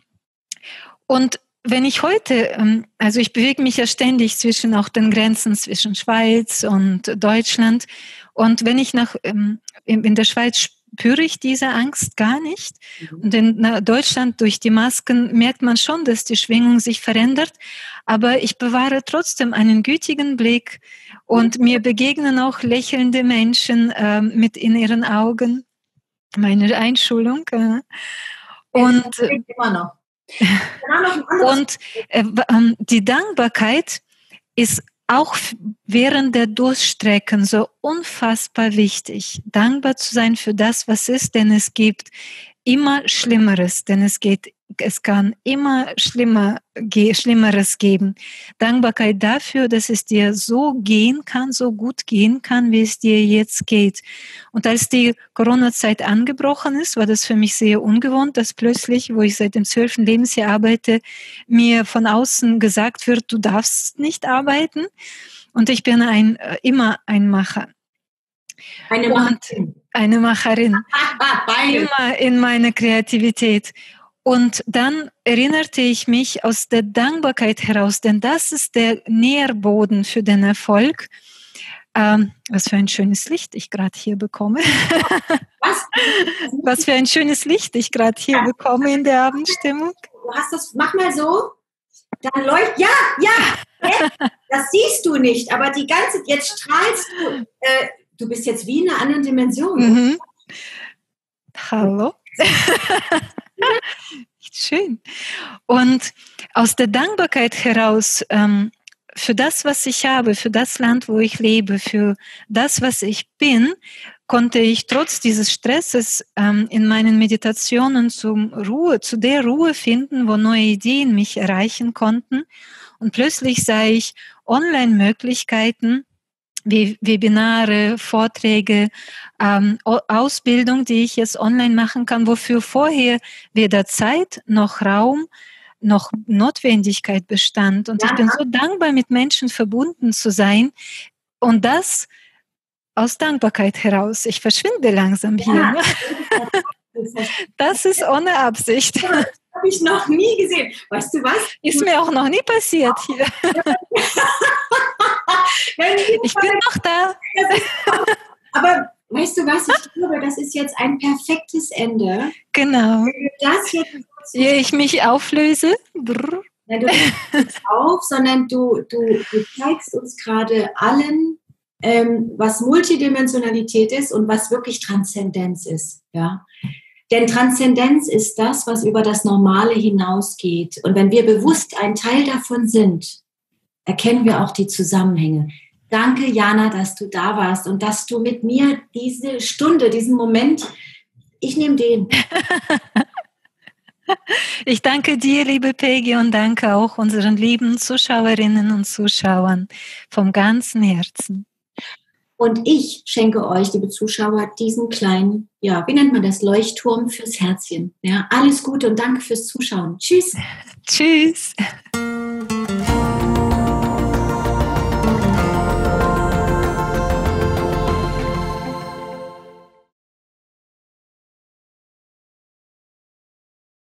wenn ich heute, also ich bewege mich ja ständig zwischen auch den Grenzen zwischen Schweiz und Deutschland. Und wenn ich in der Schweiz spüre ich diese Angst gar nicht. Und in Deutschland durch die Masken merkt man schon, dass die Schwingung sich verändert. Aber ich bewahre trotzdem einen gütigen Blick und mir begegnen auch lächelnde Menschen mit in ihren Augen. Meine Einschulung. Und immer noch. Und die Dankbarkeit ist auch während der Durststrecken so unfassbar wichtig. Dankbar zu sein für das, was ist, denn es gibt immer Schlimmeres, denn es kann immer Schlimmeres geben. Dankbarkeit dafür, dass es dir so gehen kann, so gut gehen kann, wie es dir jetzt geht. Und als die Corona-Zeit angebrochen ist, war das für mich sehr ungewohnt, dass plötzlich, wo ich seit dem 12. Lebensjahr arbeite, mir von außen gesagt wird, du darfst nicht arbeiten. Und ich bin immer ein Macher. Eine Macherin. Immer in meiner Kreativität. Und dann erinnerte ich mich aus der Dankbarkeit heraus, denn das ist der Nährboden für den Erfolg. Was für ein schönes Licht ich gerade hier bekomme. Was für ein schönes Licht ich gerade hier bekomme in der Abendstimmung. Du hast das, mach mal so. Dann leuchtet, ja, das siehst du nicht, aber jetzt strahlst du, du bist jetzt wie in einer anderen Dimension. Mhm. Hallo. Schön. Und aus der Dankbarkeit heraus für das, was ich habe, für das Land, wo ich lebe, für das, was ich bin, konnte ich trotz dieses Stresses in meinen Meditationen zu der Ruhe finden, wo neue Ideen mich erreichen konnten. Und plötzlich sah ich Online-Möglichkeiten, wie Webinare, Vorträge, Ausbildung, die ich jetzt online machen kann, wofür vorher weder Zeit noch Raum noch Notwendigkeit bestand. Und ich bin so dankbar, mit Menschen verbunden zu sein. Und das aus Dankbarkeit heraus. Ich verschwinde langsam hier. Ne? Das ist ohne Absicht. Das habe ich noch nie gesehen. Weißt du was? Ist mir auch noch nie passiert hier. Ich bin noch da. Aber weißt du was? Ich glaube, das ist jetzt ein perfektes Ende. Genau. Wenn du das jetzt ehe ich mich auflöse. Nein, du löst nicht auf, sondern du zeigst uns gerade allen, was Multidimensionalität ist und was wirklich Transzendenz ist. Ja? Denn Transzendenz ist das, was über das Normale hinausgeht. Und wenn wir bewusst ein Teil davon sind, erkennen wir auch die Zusammenhänge. Danke, Jana, dass du da warst und dass du mit mir diese Stunde, diesen Moment, ich nehme den. Ich danke dir, liebe Peggy, und danke auch unseren lieben Zuschauerinnen und Zuschauern vom ganzen Herzen. Und ich schenke euch, liebe Zuschauer, diesen kleinen, ja, wie nennt man das, Leuchtturm fürs Herzchen. Ja, alles Gute und danke fürs Zuschauen. Tschüss. Tschüss.